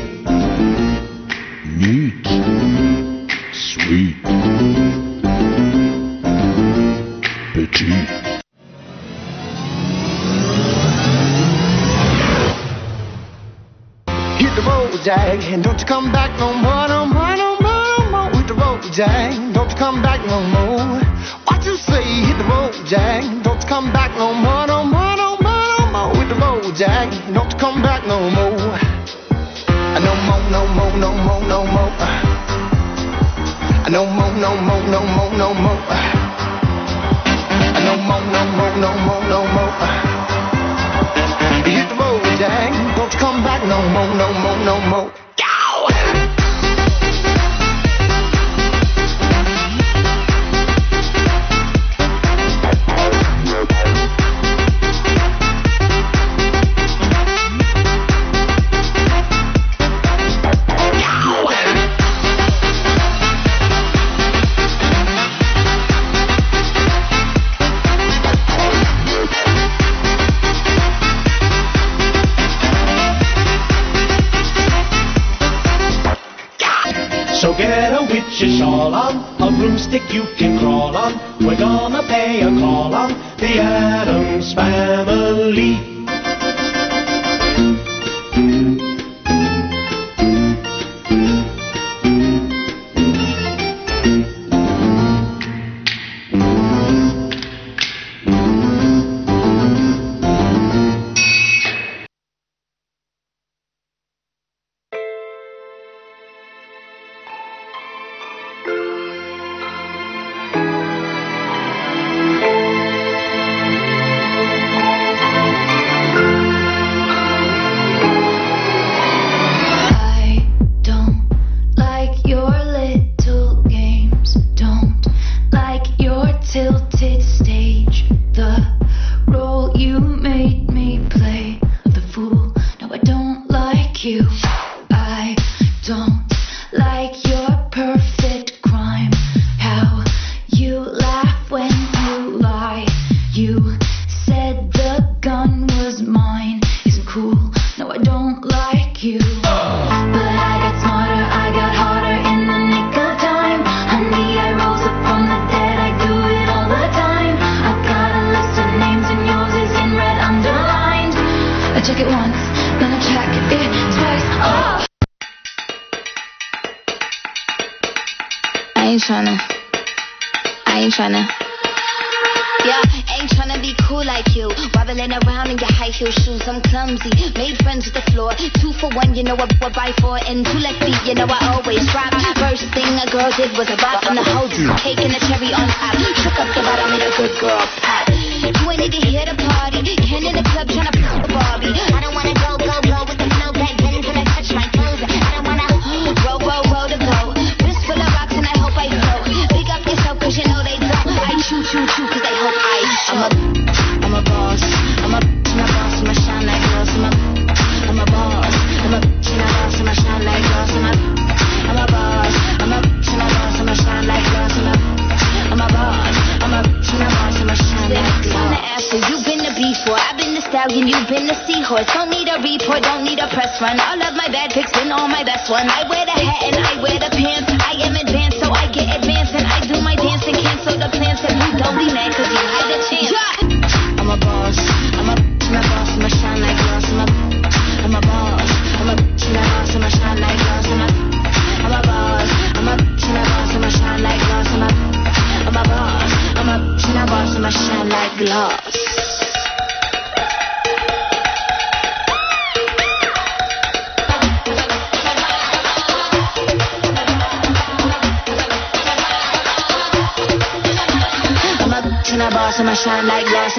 Neat, sweet, petite. Hit the road, Jack, and don't you come back no more, no more, no more, no more. Hit the road, Jack, don't you come back no more. What you say? Hit the road, Jack, don't you come back no more, no more, no more, no more. Hit the road, Jack, don't you come back no more. No more, no more, no more, no more. No more, no more, no more, no more. No more, no more, no more, no more. Hit the road, Jack, don't you come back no more, no more, no more. So get a witch's shawl on, a broomstick you can crawl on. We're gonna pay a call on the Addams Family. Tilted stage, the role you made me play, the fool. No, I don't like you. I don't like your perfect crime. How you laugh when you lie. You said the gun was mine. Isn't cool. No, I don't like you. But I got smarter, I got harder in the nick of time. Honey, I rose up from the dead. I do it all the time. I got a list of names and yours is in red underlined. I check it once, then I check it twice. Oh! I ain't tryna. Yeah, ain't tryna be cool like you. Wobbling around in your high heel shoes, I'm clumsy. Made friends with the floor. 2 for 1, you know I buy 4. And 2 left feet, you know I always rock. First thing a girl did was a bop on the hoes. Cake and a cherry on top. Shook up the bottom, made a good girl pop. You ain't need to hear the party. Ken in the club tryna f*** a Barbie. I don't wanna go with the flow back then until I touch my toes. I don't wanna roll to go. Wrist full of rocks and I hope I float. Big up yourself cause you know they don't. I chew cause they hope I choke. I'm a boss. I'm a boss. I'ma shine like glass. I'm a boss. I'm a boss. I'ma shine like glass. I'm a boss. I'm a boss. I'ma shine like glass. I'm a boss. I'm a boss. I'ma shine like glass. I'm the after. You've been the before. I've been the stallion. You've been the seahorse. Don't need a report. Don't need a press run. All of my bad pics been all my best one. I wear the hat and I wear the pants. I am advanced, so I get advanced and I do my dance and cancel the plans. And you don't be mad cause you had a chance. I'm a boss. I'm a boss. I'ma shine like glass. I'm a boss. I'm a boss. I'ma shine like glass. I'm a boss. I'm a boss. I'ma shine like glass. I'm a boss. I'm a boss. I'ma shine like glass. I'm a boss, I'ma shine like glass.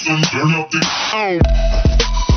and turn up the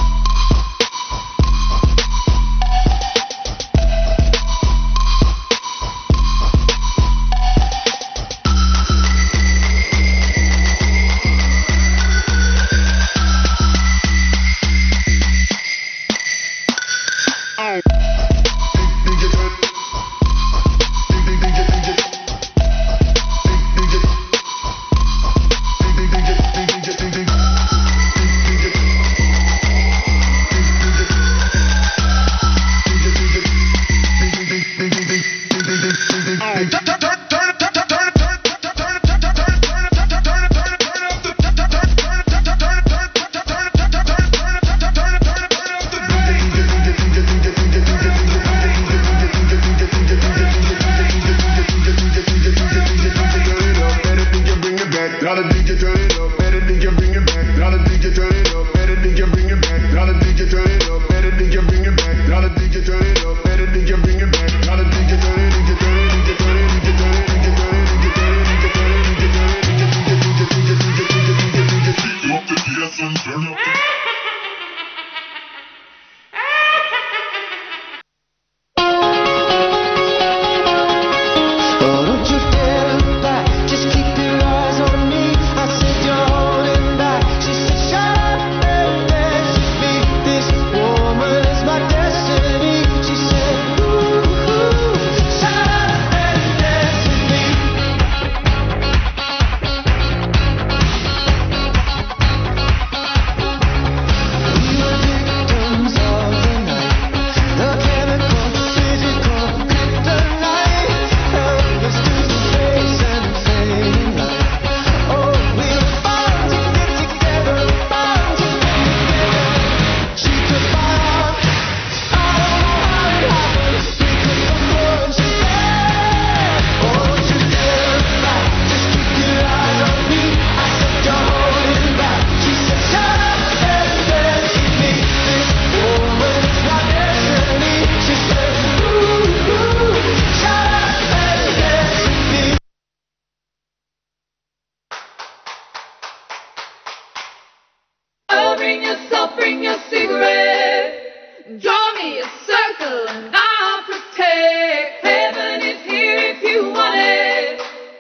bring your cigarette. Draw me a circle and I'll protect. Heaven is here if you want it.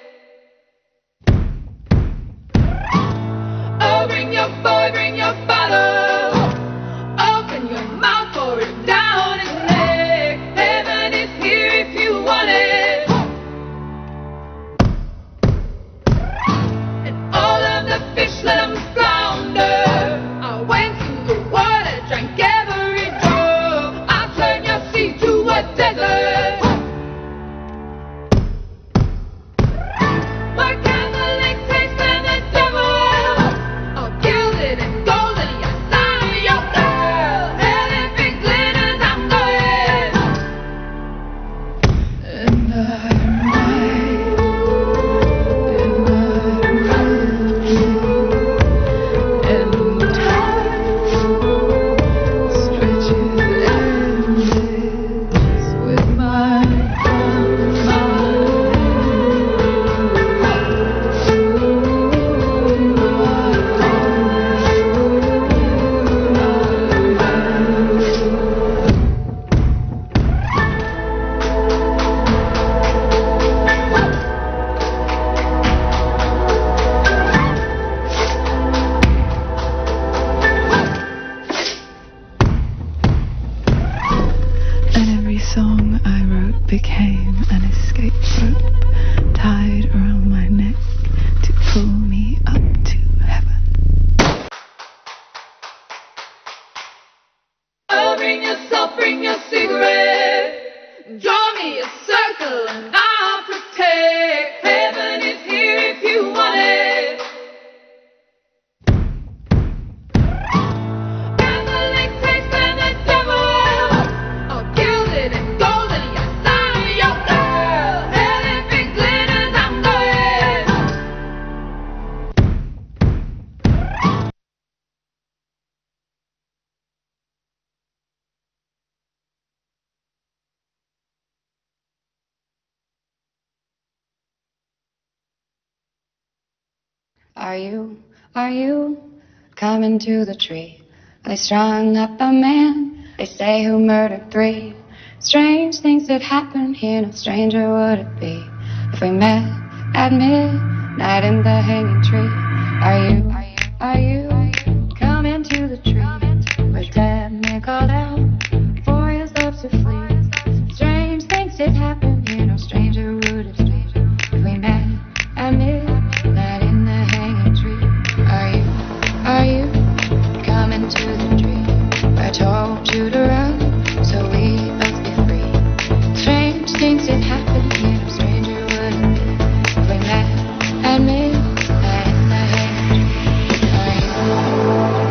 Oh, bring your boy, bring your bottle. Open your mouth, pour it down his neck. Heaven is here if you want it. And all of the fish, let them flounder. I went to the water, drank every drop. I turned your sea to a desert. My Catholic taste and the devil. I'll gild it and golden, yes, I'm your girl. Hell, if it glitters, I'm going. And every song I wrote became an escape rope tied around my neck to pull me up to heaven. Oh, bring yourself, bring your cigarette. Draw me a circle and I'll protect. Heaven is here if you want it. Catholic taste and the devil. I'll gild it and golden, yes, I'm your girl. Hell, if it glitters, I'm going. Are you coming to the tree. They strung up a man, they say, who murdered 3. Strange things that happen here, no stranger would it be if we met at midnight in the hanging tree. Are you coming to the tree where Ted may called out for his love to flee? Strange things that happen here, no stranger would it be if we met at midnight in the hanging tree. Are you coming to the tree where I told you to run so we both be free? Strange things that happen here, no stranger would it be if we met at midnight in the hanging tree.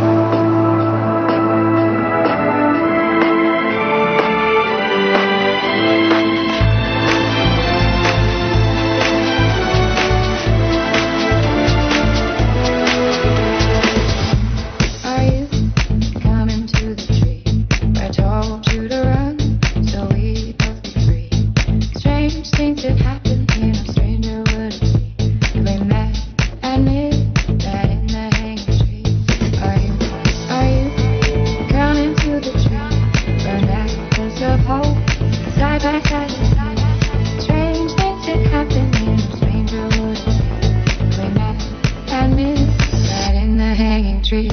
Are you coming to the tree where I told you to run so we both be free? Strange things that happen here, no stranger would it be if we met at midnight in the hanging tree. Are you coming to the tree where a necklace of hope side by side with me? Strange things that happen here, no stranger would it be if we met at midnight in the hanging tree.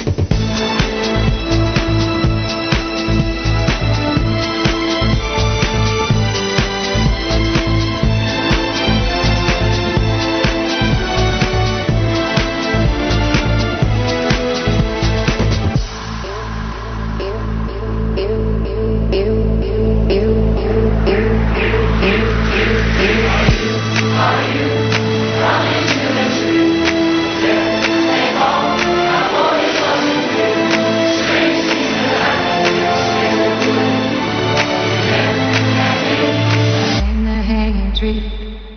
In the hanging tree.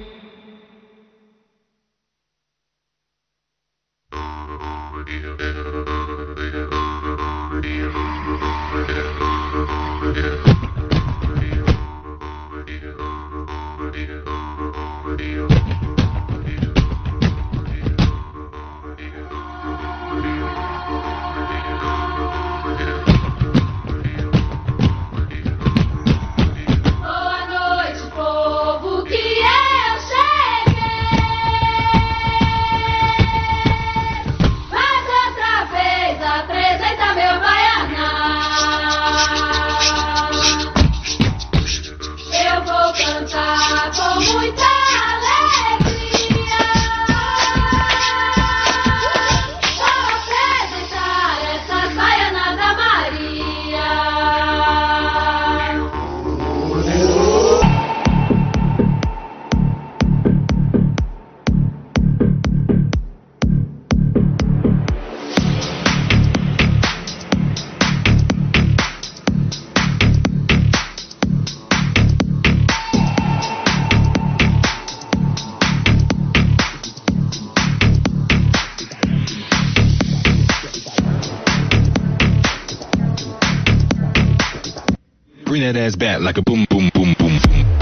Boa noite, povo, que eu cheguei. Mais outra vez apresenta meu baianá. Eu vou cantar com muita alegria. Vou apresentar essas baianas da Maria. Bring that ass back like a boom, boom, boom, boom.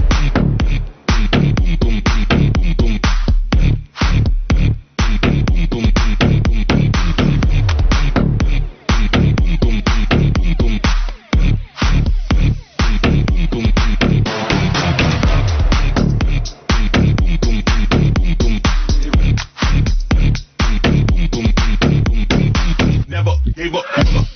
Never gave up.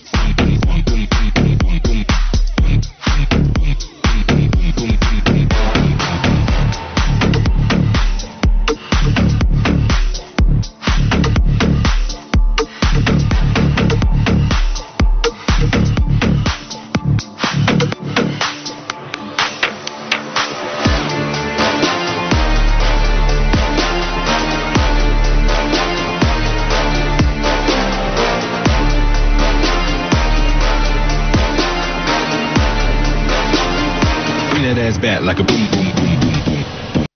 Bring that ass back like a boom, boom, boom, boom, boom.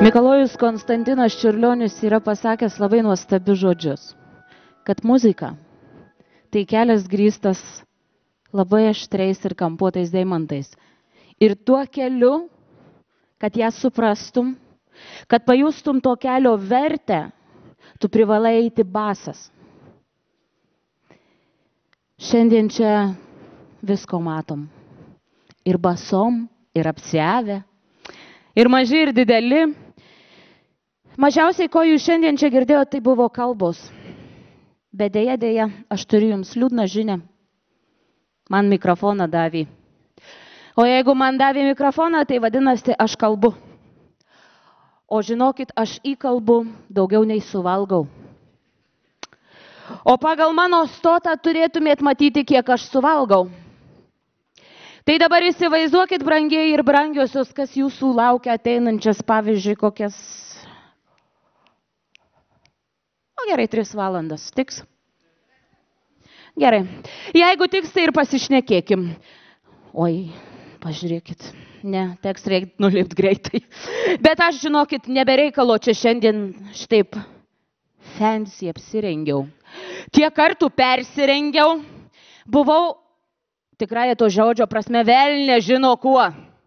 Mikalojus Konstantinas Čiurlionis yra pasakęs labai nuostabius žodžius, kad muzika tai kelias grįstas labai aštriais ir kampuotais deimantais. Ir tuo keliu, kad ją suprastum, kad pajustum to kelio vertę, tu privalai eiti basas. Šiandien čia visko matom. Ir basom, ir apsiavę, ir maži, ir dideli. Mažiausiai, ko jūs šiandien čia girdėjote, tai buvo kalbos. Bet dėja, aš turiu jums liūdną žinią. Man mikrofoną davė. O jeigu man davė mikrofoną, tai vadinasi, aš kalbu. O žinokit, aš įkalbu daugiau nei suvalgau. O pagal mano stotą turėtumėt matyti, kiek aš suvalgau. Tai dabar įsivaizduokit, brangieji ir brangiosios, kas jūsų laukia ateinančias, pavyzdžiui, kokias... O gerai, 3 valandas. Tiks? Gerai. Jeigu tiks, tai ir pasišnekėkim. Oi, pažiūrėkit. Ne, teks reikia nulipti greitai. Bet aš, žinokit, nebereikalo čia šiandien štaip fancy apsirengiau. Tiek kartų persirengiau, buvau tikrai to žodžio prasme velnė žino kuo.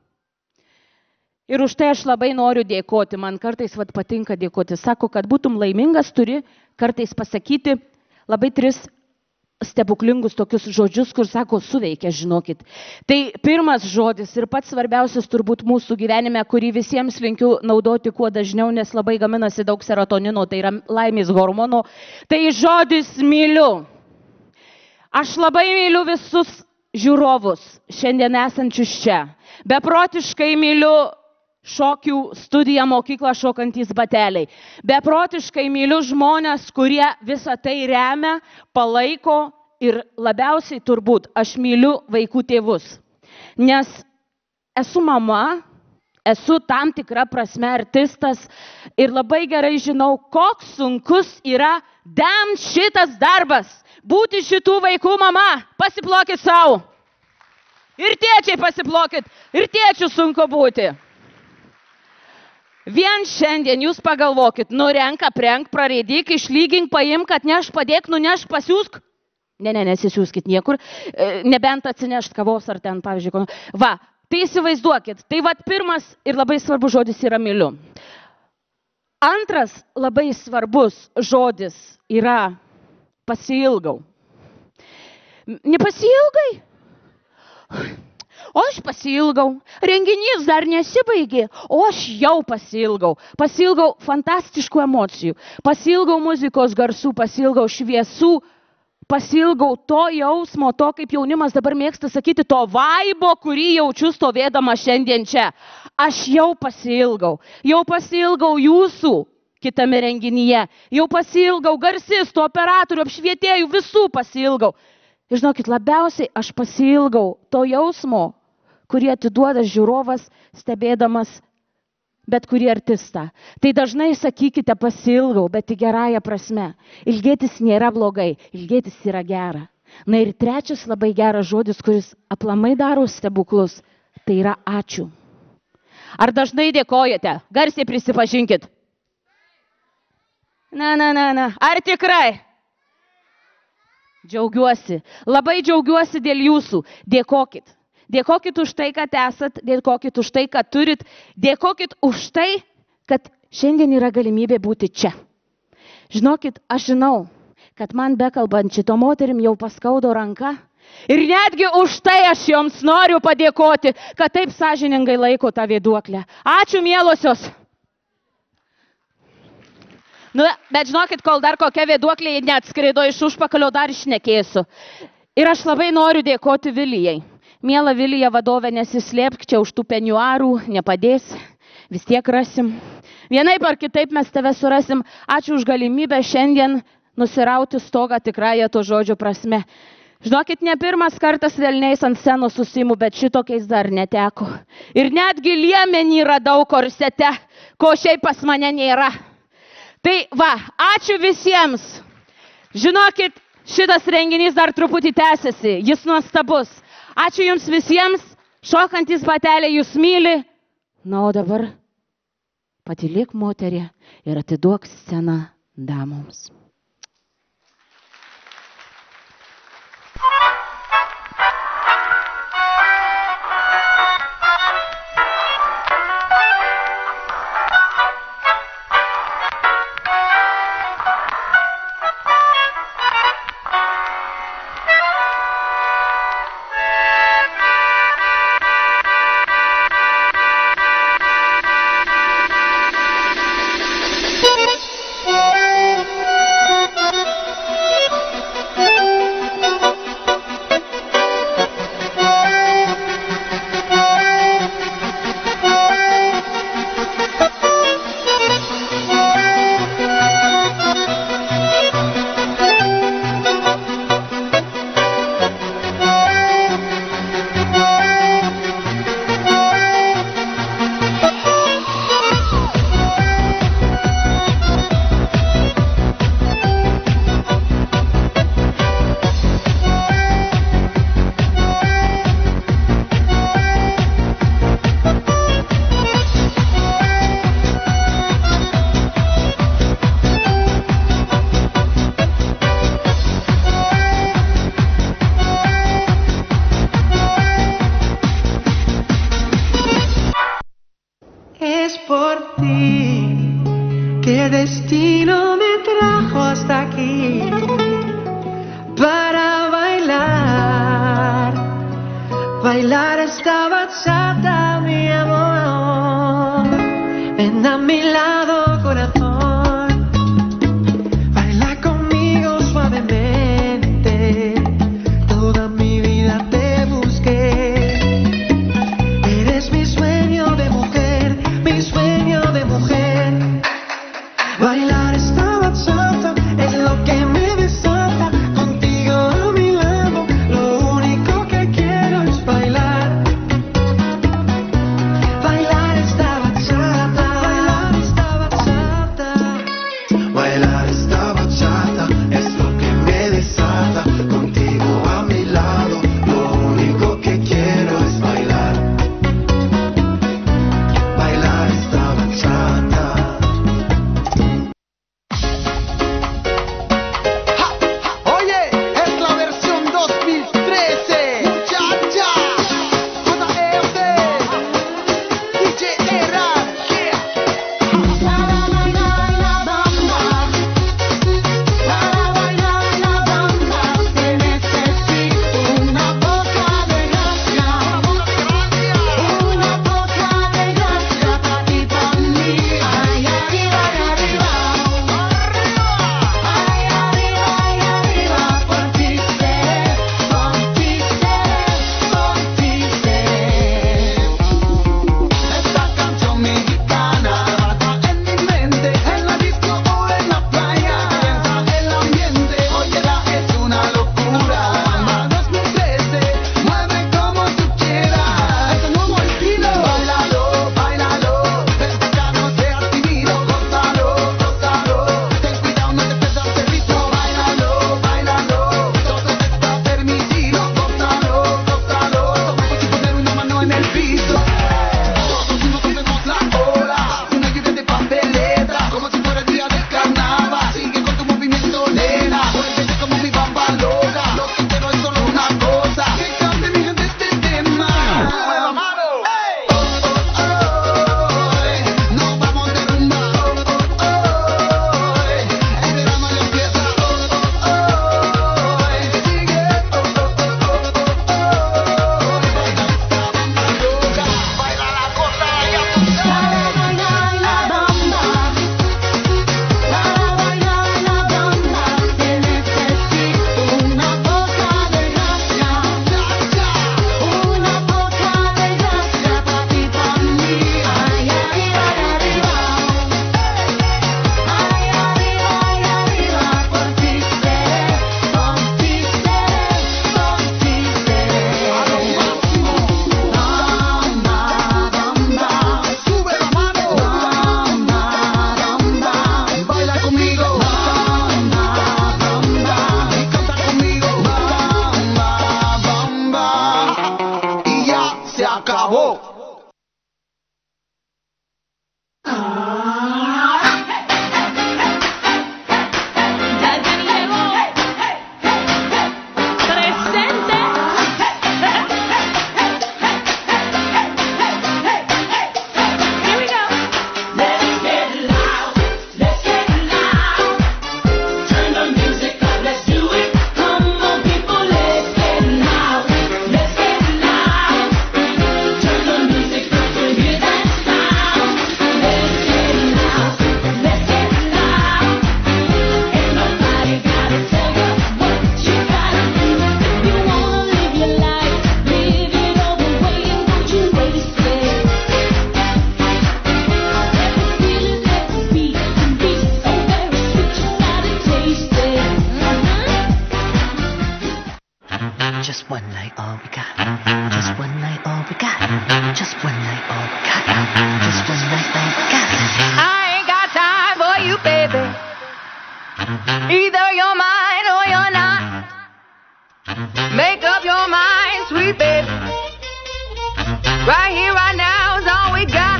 Ir už tai aš labai noriu dėkoti. Man kartais patinka dėkoti. Sako, kad būtum laimingas, turi kartais pasakyti labai 3 stebuklingus tokius žodžius, kur sako, suveikia, žinokit. Tai pirmas žodis ir pats svarbiausias turbūt mūsų gyvenime, kurį visiems linkiu naudoti kuo dažniau, nes labai gaminasi daug serotonino, tai yra laimės hormono. Tai žodis myliu. Aš labai myliu visus žiūrovus, šiandien esančius čia. Beprotiškai myliu šokių studiją mokyklą šokantys bateliai. Beprotiškai myliu žmonės, kurie visą tai remia, palaiko ir labiausiai turbūt aš myliu vaikų tėvus. Nes esu mama, esu tam tikra prasme artistas ir labai gerai žinau, koks sunkus yra šitas darbas. Būti šitų vaikų mama, pasiplokit savo. Ir tėčiai pasiplokit, ir tėčių sunku būti. Vien šiandien jūs pagalvokit, nurenk, aprenk, prareidyk, išlygink, paimk, atneš, padėk, nuneš, pasiūsk. Ne, nesisiūskit niekur, nebent atsinešt kavos ar ten, pavyzdžiui. Va, tai įsivaizduokit, tai vat pirmas ir labai svarbus žodis yra myliu. Antras labai svarbus žodis yra pasiilgau. Nepasiilgai? O aš pasiilgau, renginys dar nesibaigė, o aš jau pasiilgau. Pasiilgau fantastiškų emocijų, pasiilgau muzikos garsų, pasiilgau šviesų, pasiilgau to jausmo, to kaip jaunimas dabar mėgsta sakyti, to vaibo, kurį jaučiu stovėdama šiandien čia. Aš jau pasiilgau jūsų kitame renginyje, jau pasiilgau garsistų, operatorių, apšvietėjų, visų pasiilgau. Ir žinokit, labiausiai aš pasiilgau to jausmo, kurį atiduoda žiūrovas, stebėdamas bet kurį artistą. Tai dažnai sakykite pasiilgau, bet į gerąją prasme. Ilgėtis nėra blogai, ilgėtis yra gera. Na ir trečias labai geras žodis, kuris aplamai daro stebuklus, tai yra ačiū. Ar dažnai dėkojate? Garsiai prisipažinkit. Na. Ar tikrai? Džiaugiuosi. Labai džiaugiuosi dėl jūsų. Dėkokit. Dėkokit už tai, kad esat, dėkokit už tai, kad turit, dėkokit už tai, kad šiandien yra galimybė būti čia. Žinokit, aš žinau, kad man bekalbant šito moterim jau paskaudo ranka ir netgi už tai aš joms noriu padėkoti, kad taip sąžiningai laiko tą vėduoklę. Ačiū, mielosios. Nu, bet žinokit, kol dar kokia vėduoklė neatskrido iš užpakalio, dar išnekėsiu. Ir aš labai noriu dėkoti Vilijai. Miela Vilija vadovė, nesislėpk čia už tų peniuarų, nepadės, vis tiek rasim. Vienaip ar kitaip mes tave surasim. Ačiū už galimybę šiandien nusirauti stogą tikrąją to žodžio prasme. Žinokit, ne pirmas kartas velniais ant scenos susimu, bet šitokiais dar neteko. Ir netgi liemenį radau korsete, ko šiaip pas mane nėra. Tai va, ačiū visiems. Žinokit, šitas renginys dar truputį tęsiasi, jis nuostabus. Ačiū jums visiems, šokantys bateliai jūs myli. Na, o dabar patylėk moterie ir atiduok sceną damoms. Es por ti que el destino me trajo hasta aquí para bailar, bailar esta bachata, mi amor. Ven a mi lado, corazón, baila conmigo suavemente. Toda mi vida te busqué, eres mi sueño de mujer, mi sueño de mujer. Bailar esta bachata es lo que me desata. Contigo a mi lado, lo único que quiero es bailar. Bailar esta bachata, bailar esta bachata. Bailar esta bachata es lo que me desata. Contigo a mi lado, lo único que quiero es bailar. Bailar esta bachata. Oye, es la versión 2013. Muchacha, JF, DJ Eran, Para bailar la bamba, para bailar la bamba, se necesita una poca de gracia, una poca de gracia para ti, para mí. Ay, arriba, arriba, ay, arriba, por ti seré, por ti seré, por ti seré. esta canción mexicana grabada en mi mente, en la disco o en la playa, piensa el ambiente, óyela, es una locura. Bamba 2013, mueve como tú quieras, es un nuevo estilo. Báilalo, báilalo, ven acá, no seas tímido, gózalo, gózalo, ten cuidado, no te pierdas el ritmo. Báilalo, báilalo, todo está permitido, gózalo, gózalo, solo puedes poner una mano en el piso. Todos juntos hacemos la ola, una lluvia de papeleta, como si fuera el día del carnaval. Sigue con tu movimiento, nena, muévete como mi bamba loca. Lo que quiero es solo una cosa, que cante mi gente este tema. ¡Sube la mano! Nos vamos de rumba. El verano ya empieza. Sigue. Baila la cosa, ya tú Para bailar la bamba, para bailar la bamba, se necesita una poca de gracia, una poca de gracia para ti, para mí. Ay, arriba, arriba, ay, arriba, por ti seré, por ti seré, por ti seré. Bamba, bamba, sube la mano. Baila conmigo. Y canta conmigo. Bamba. Y ya se acabó. Just one night, all we got. Just one night, all we got. Just one night, all we got. Just one night, all we got. I ain't got time for you, baby. Either you're mine or you're not. Make up your mind, sweet baby. Right here, right now is all we got.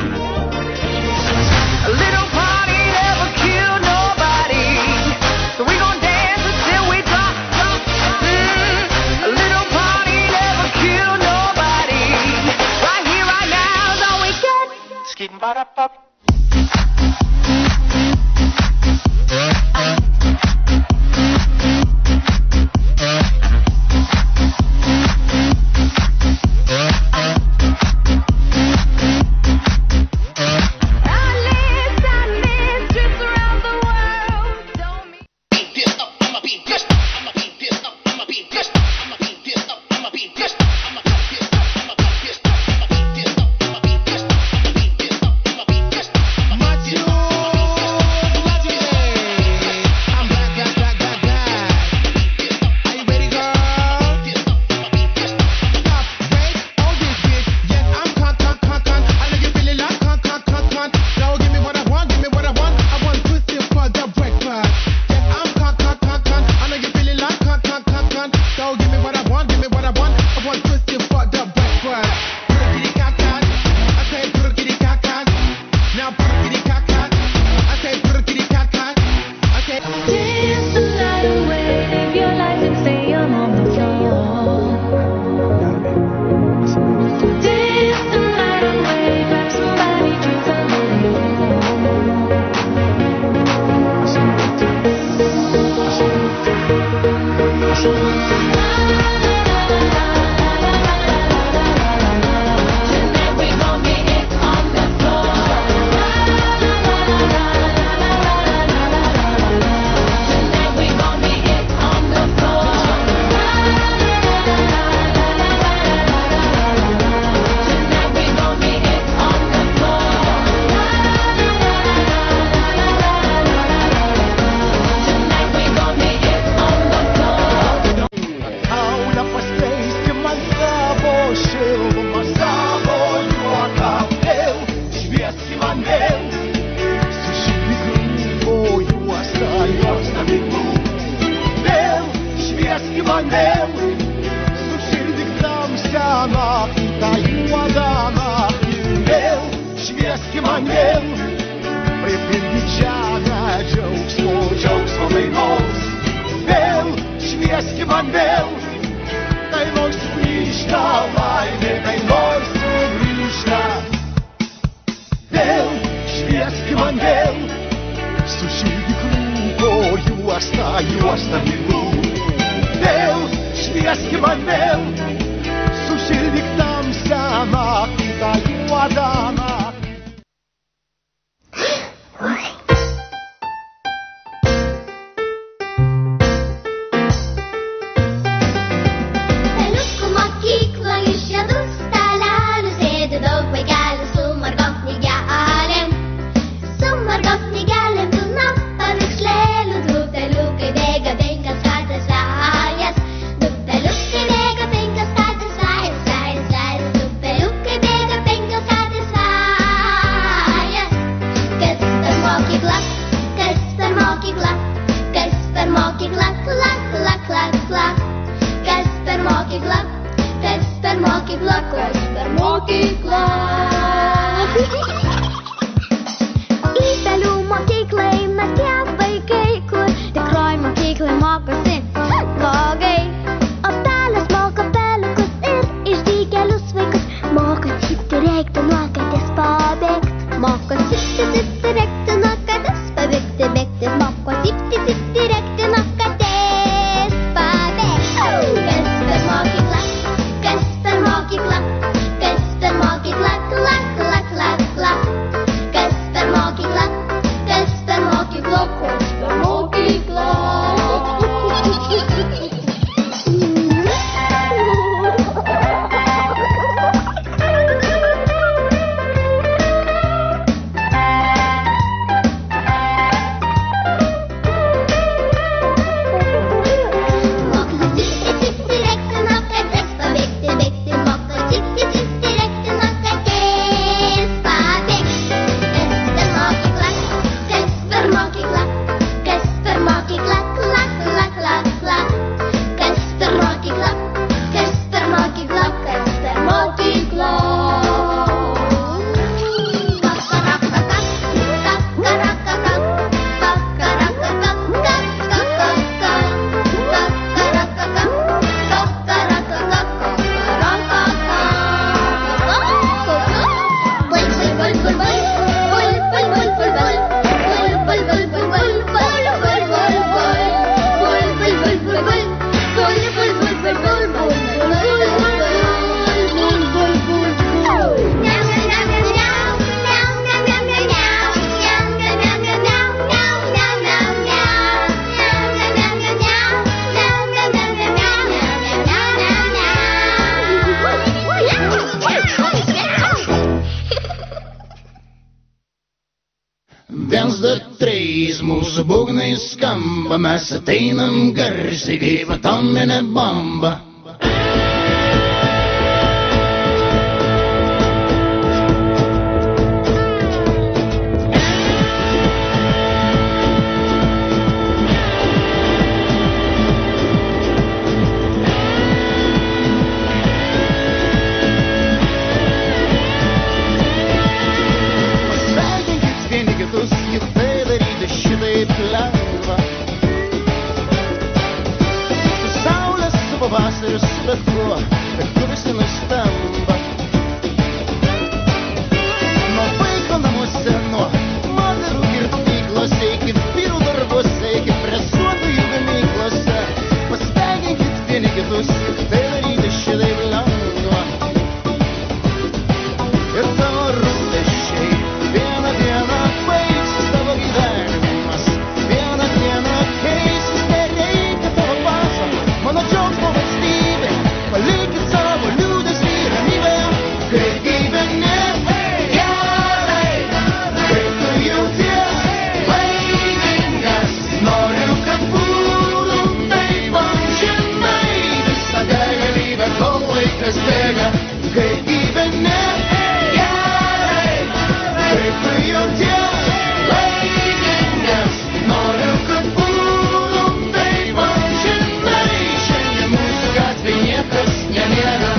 A little party never killed nobody. So we gon' dance until we drop. A little party never killed nobody. Right here, right now is all we got. Skidding ba-da-pop. Satisfied. 3 mūsų būgnai skamba, mes ateinam garsiai kaip atominė bomba. Pavasaris bet kuo, bet tu visi nustemba. Nuo vaiko namuose, nuo moterų kirpyklose, iki vyrų darbuose, iki presuotojų gamyklose. Pasveikinkit vieni kitus, juk tai daryti šitaip lengva. Ir tavo rūpesčiai vieną dieną baigsis tavo gyvenimas. Vieną dieną keisis, nereikia tavo paso, mano džiaugsmo valstybė. Palikit savo liūdesį ramybę, kai gyveni gerai, kai tu jauties laimingas. Noriu, kad būtų taip amžinai, visą galybę, kol laikas bėga, kai gyveni gerai, kai tu jauties laimingas. Noriu, kad būtų taip amžinai, šiandien mūsų gatvėj niekas nemiega.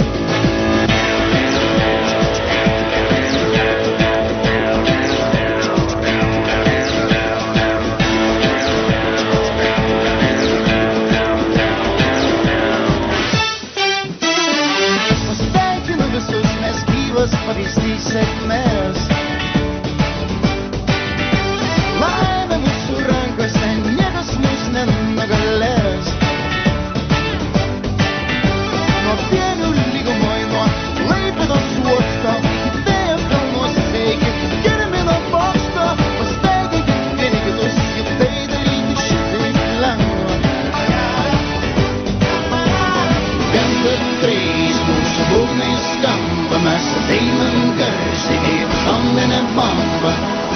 Pasveikinu visus, nes gyvas pavyzdys sėkmės. Laimė mūsų rankose, niekas mus nenugalės. Nuo Pienių lygumoj, nuo Klaipėdos uosto, iki Vėjo kalnuose, iki Gedimino bokšto. Pasveikinkit vieni kitus, juk tai daryti šitaip lengva. 1-2-3 mūsų būgnai skamba, mes ateinam garsiai kaip atominė bomba.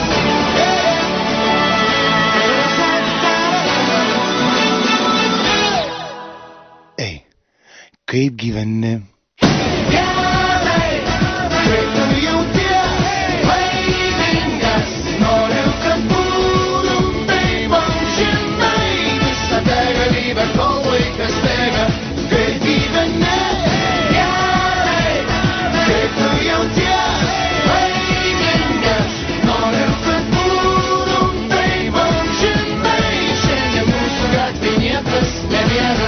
Ei, kaip gyveni? Gerai, kaip tu jauties laimingas. Noriu, kad būtų taip amžinai, visą galybę, kol laikas bėga, kai gyveni gerai, kaip tu jauties laimingas. Noriu, kad būtų taip amžinai, šiandien mūsų gatvėj niekas nemiega.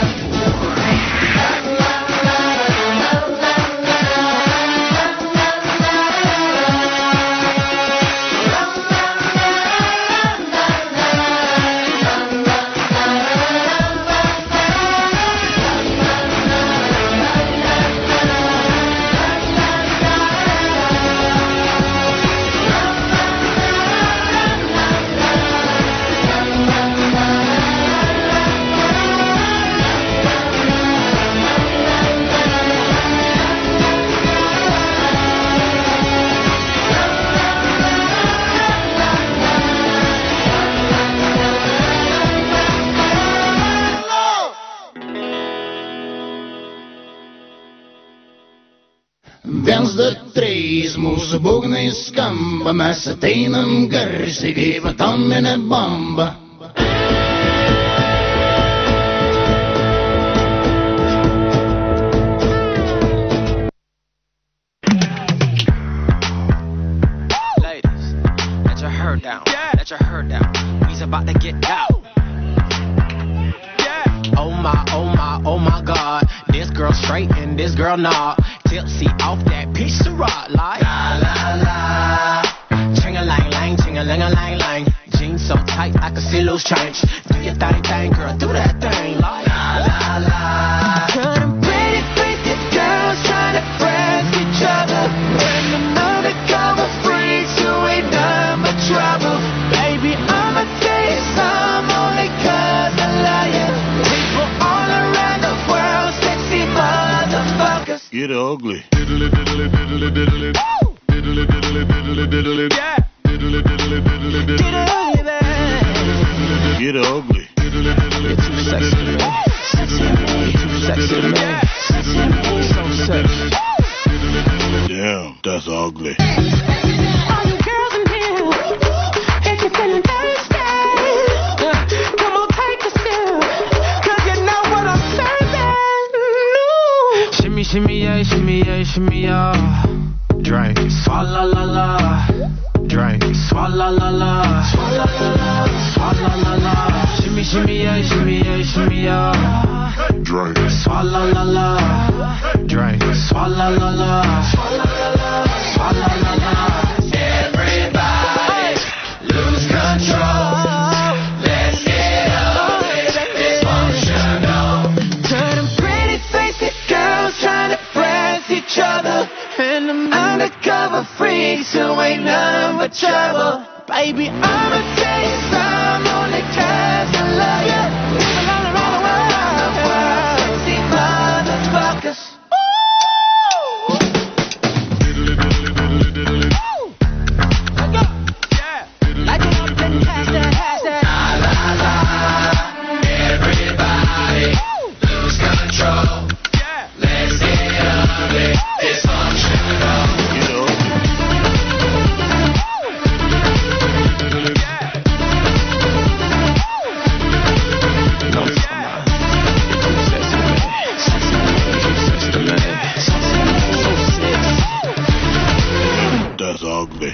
Viens, du, trys, mūsų būgnai skamba, mes ateinam garsiai kaip atominė bomba. Ladies, let your hair down, let your hair down. We's about to get down. Oh my God, this girl straight and this girl not. Tipsy off that peach Ciroc, like la la la. Ching-a-lang-lang, ching-a-lang-a-lang-lang. Jeans so tight I can see loose change. Do your thing, girl, do that thing, like la la la. Cut 'em pretty crazy girls trying to friends each other. When the money comes free, you ain't done but trouble. Baby, I'ma tell you some only 'cause I love you. People all around the world, sexy motherfuckers. Get ugly. Yeah. Get ugly. You're too sexy to me. You're too sexy to me. So sexy. Damn, that's ugly. All you girls in here, if you're feeling thirsty, come on, take a sip, 'cause you know what I'm serving. No. Shimmy, shimmy, yeah, shimmy, yeah, shimmy, yeah. Drink, swalla la la. Drink, swalla la la. Swalla la la. Swalla la la. Shimmy, shimmy, yeah, shimmy, yeah, shimmy, yeah. Drink. Swalla la la. Drink, swalla la la. Swalla la la. Swalla la la. Everybody lose control. Let's get up, dysfunctional. Turn them pretty faced girls trying to press each other, and them undercover freaks who ain't nothing but trouble. Baby, I'ma tell you something only 'cause I love you. Living all around the world, crazy motherfuckers. Everybody lose control. Let's get ugly, dysfunctional. That's ugly.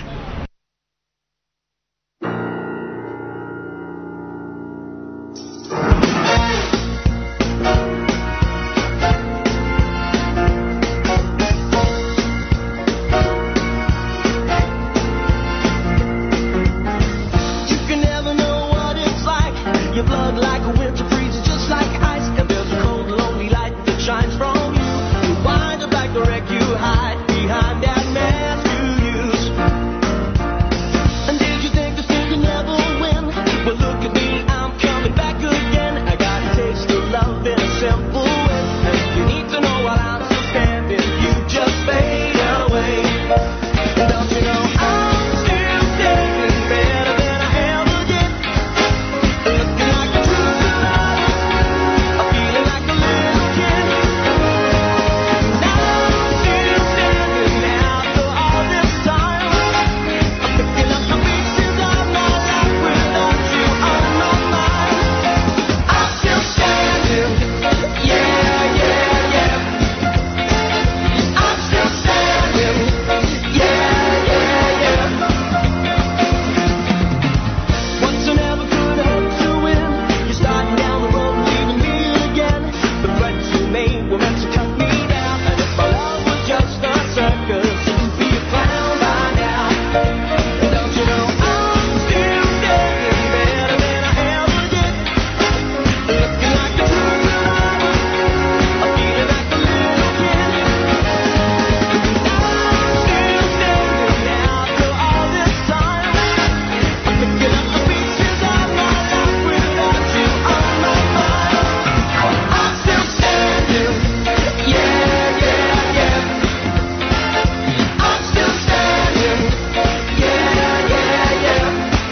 You can never know what it's like. Your blood like a winter freezes just like ice, and there's a cold, lonely light that shines from you. You wind up like the wreck you hide behind that mask you use. And did you think this thing could never win? Well, look at me, I'm coming back again. I got a taste of love in a simple way. And if you need to know while I'm still standing, you just fade away. And don't you know I'm still standing better than I ever did? Looking like a true survivor, I'm feeling like a little kid. Now I'm still standing after all this time. I'm picking up the pieces of my life without you on my mind. I'm still standing, yeah, yeah, yeah. I'm still standing, yeah, yeah, yeah. Once I never could hope to win. You're starting down the road and leaving me again. The threats you made were meant to cut me down. And if my love was just a circus, you'd be a clown by now. And don't you know I'm still standing better than I ever did? Looking like a true survivor, I'm feeling like a little kid. I'm still standing after all this time. I'm picking up the pieces of my life without you on my mind. I'm still standing, yeah, yeah, yeah. I'm still standing, yeah, yeah, yeah.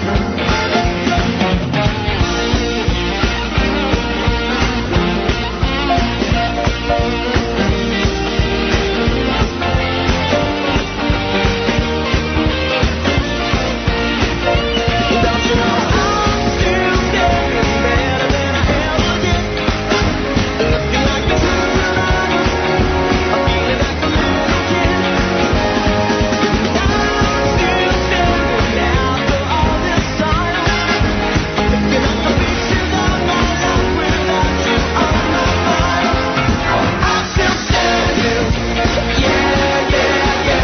Don't you know I'm still standing better than I ever did? Looking like a true survivor, I'm feeling like a little kid. I'm still standing after all this time. I'm picking up the pieces of my life without you on my mind. I'm still standing, yeah, yeah, yeah.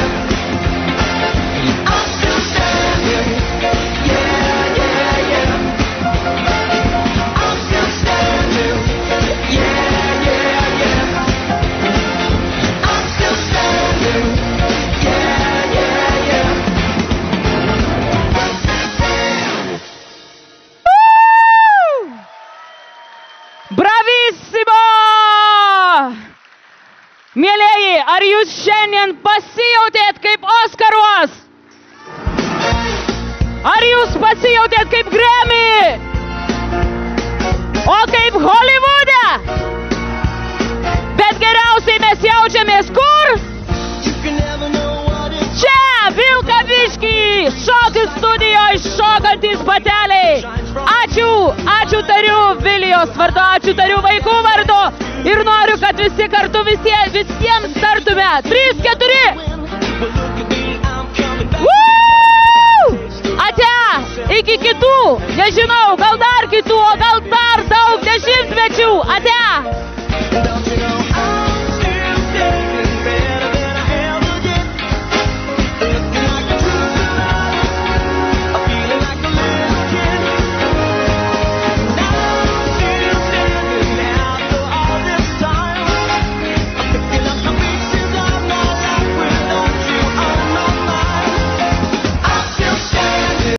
I'm still standing, yeah, yeah, yeah. I'm still standing, yeah, yeah, yeah. I'm still standing, yeah, yeah, yeah. Bravissimo! Mielieji, ar jūs šiandien pasijautėt kaip Oskaruos? Ar jūs pasijautėt kaip Grammy? O kaip Holivude? Bet geriausiai mes jaučiamės kur? Čia, Vilkavišky, šokių studijoje šokantys bateliai. Ačiū tariu Vilijos vardu, ačiū tariu vaikų vardu. Ir noriu, kad visi kartu visiems tartume. 3, 4. Ate, iki kitų, nežinau, gal dar kitų, o gal dar daug dešimtmečių. Ate.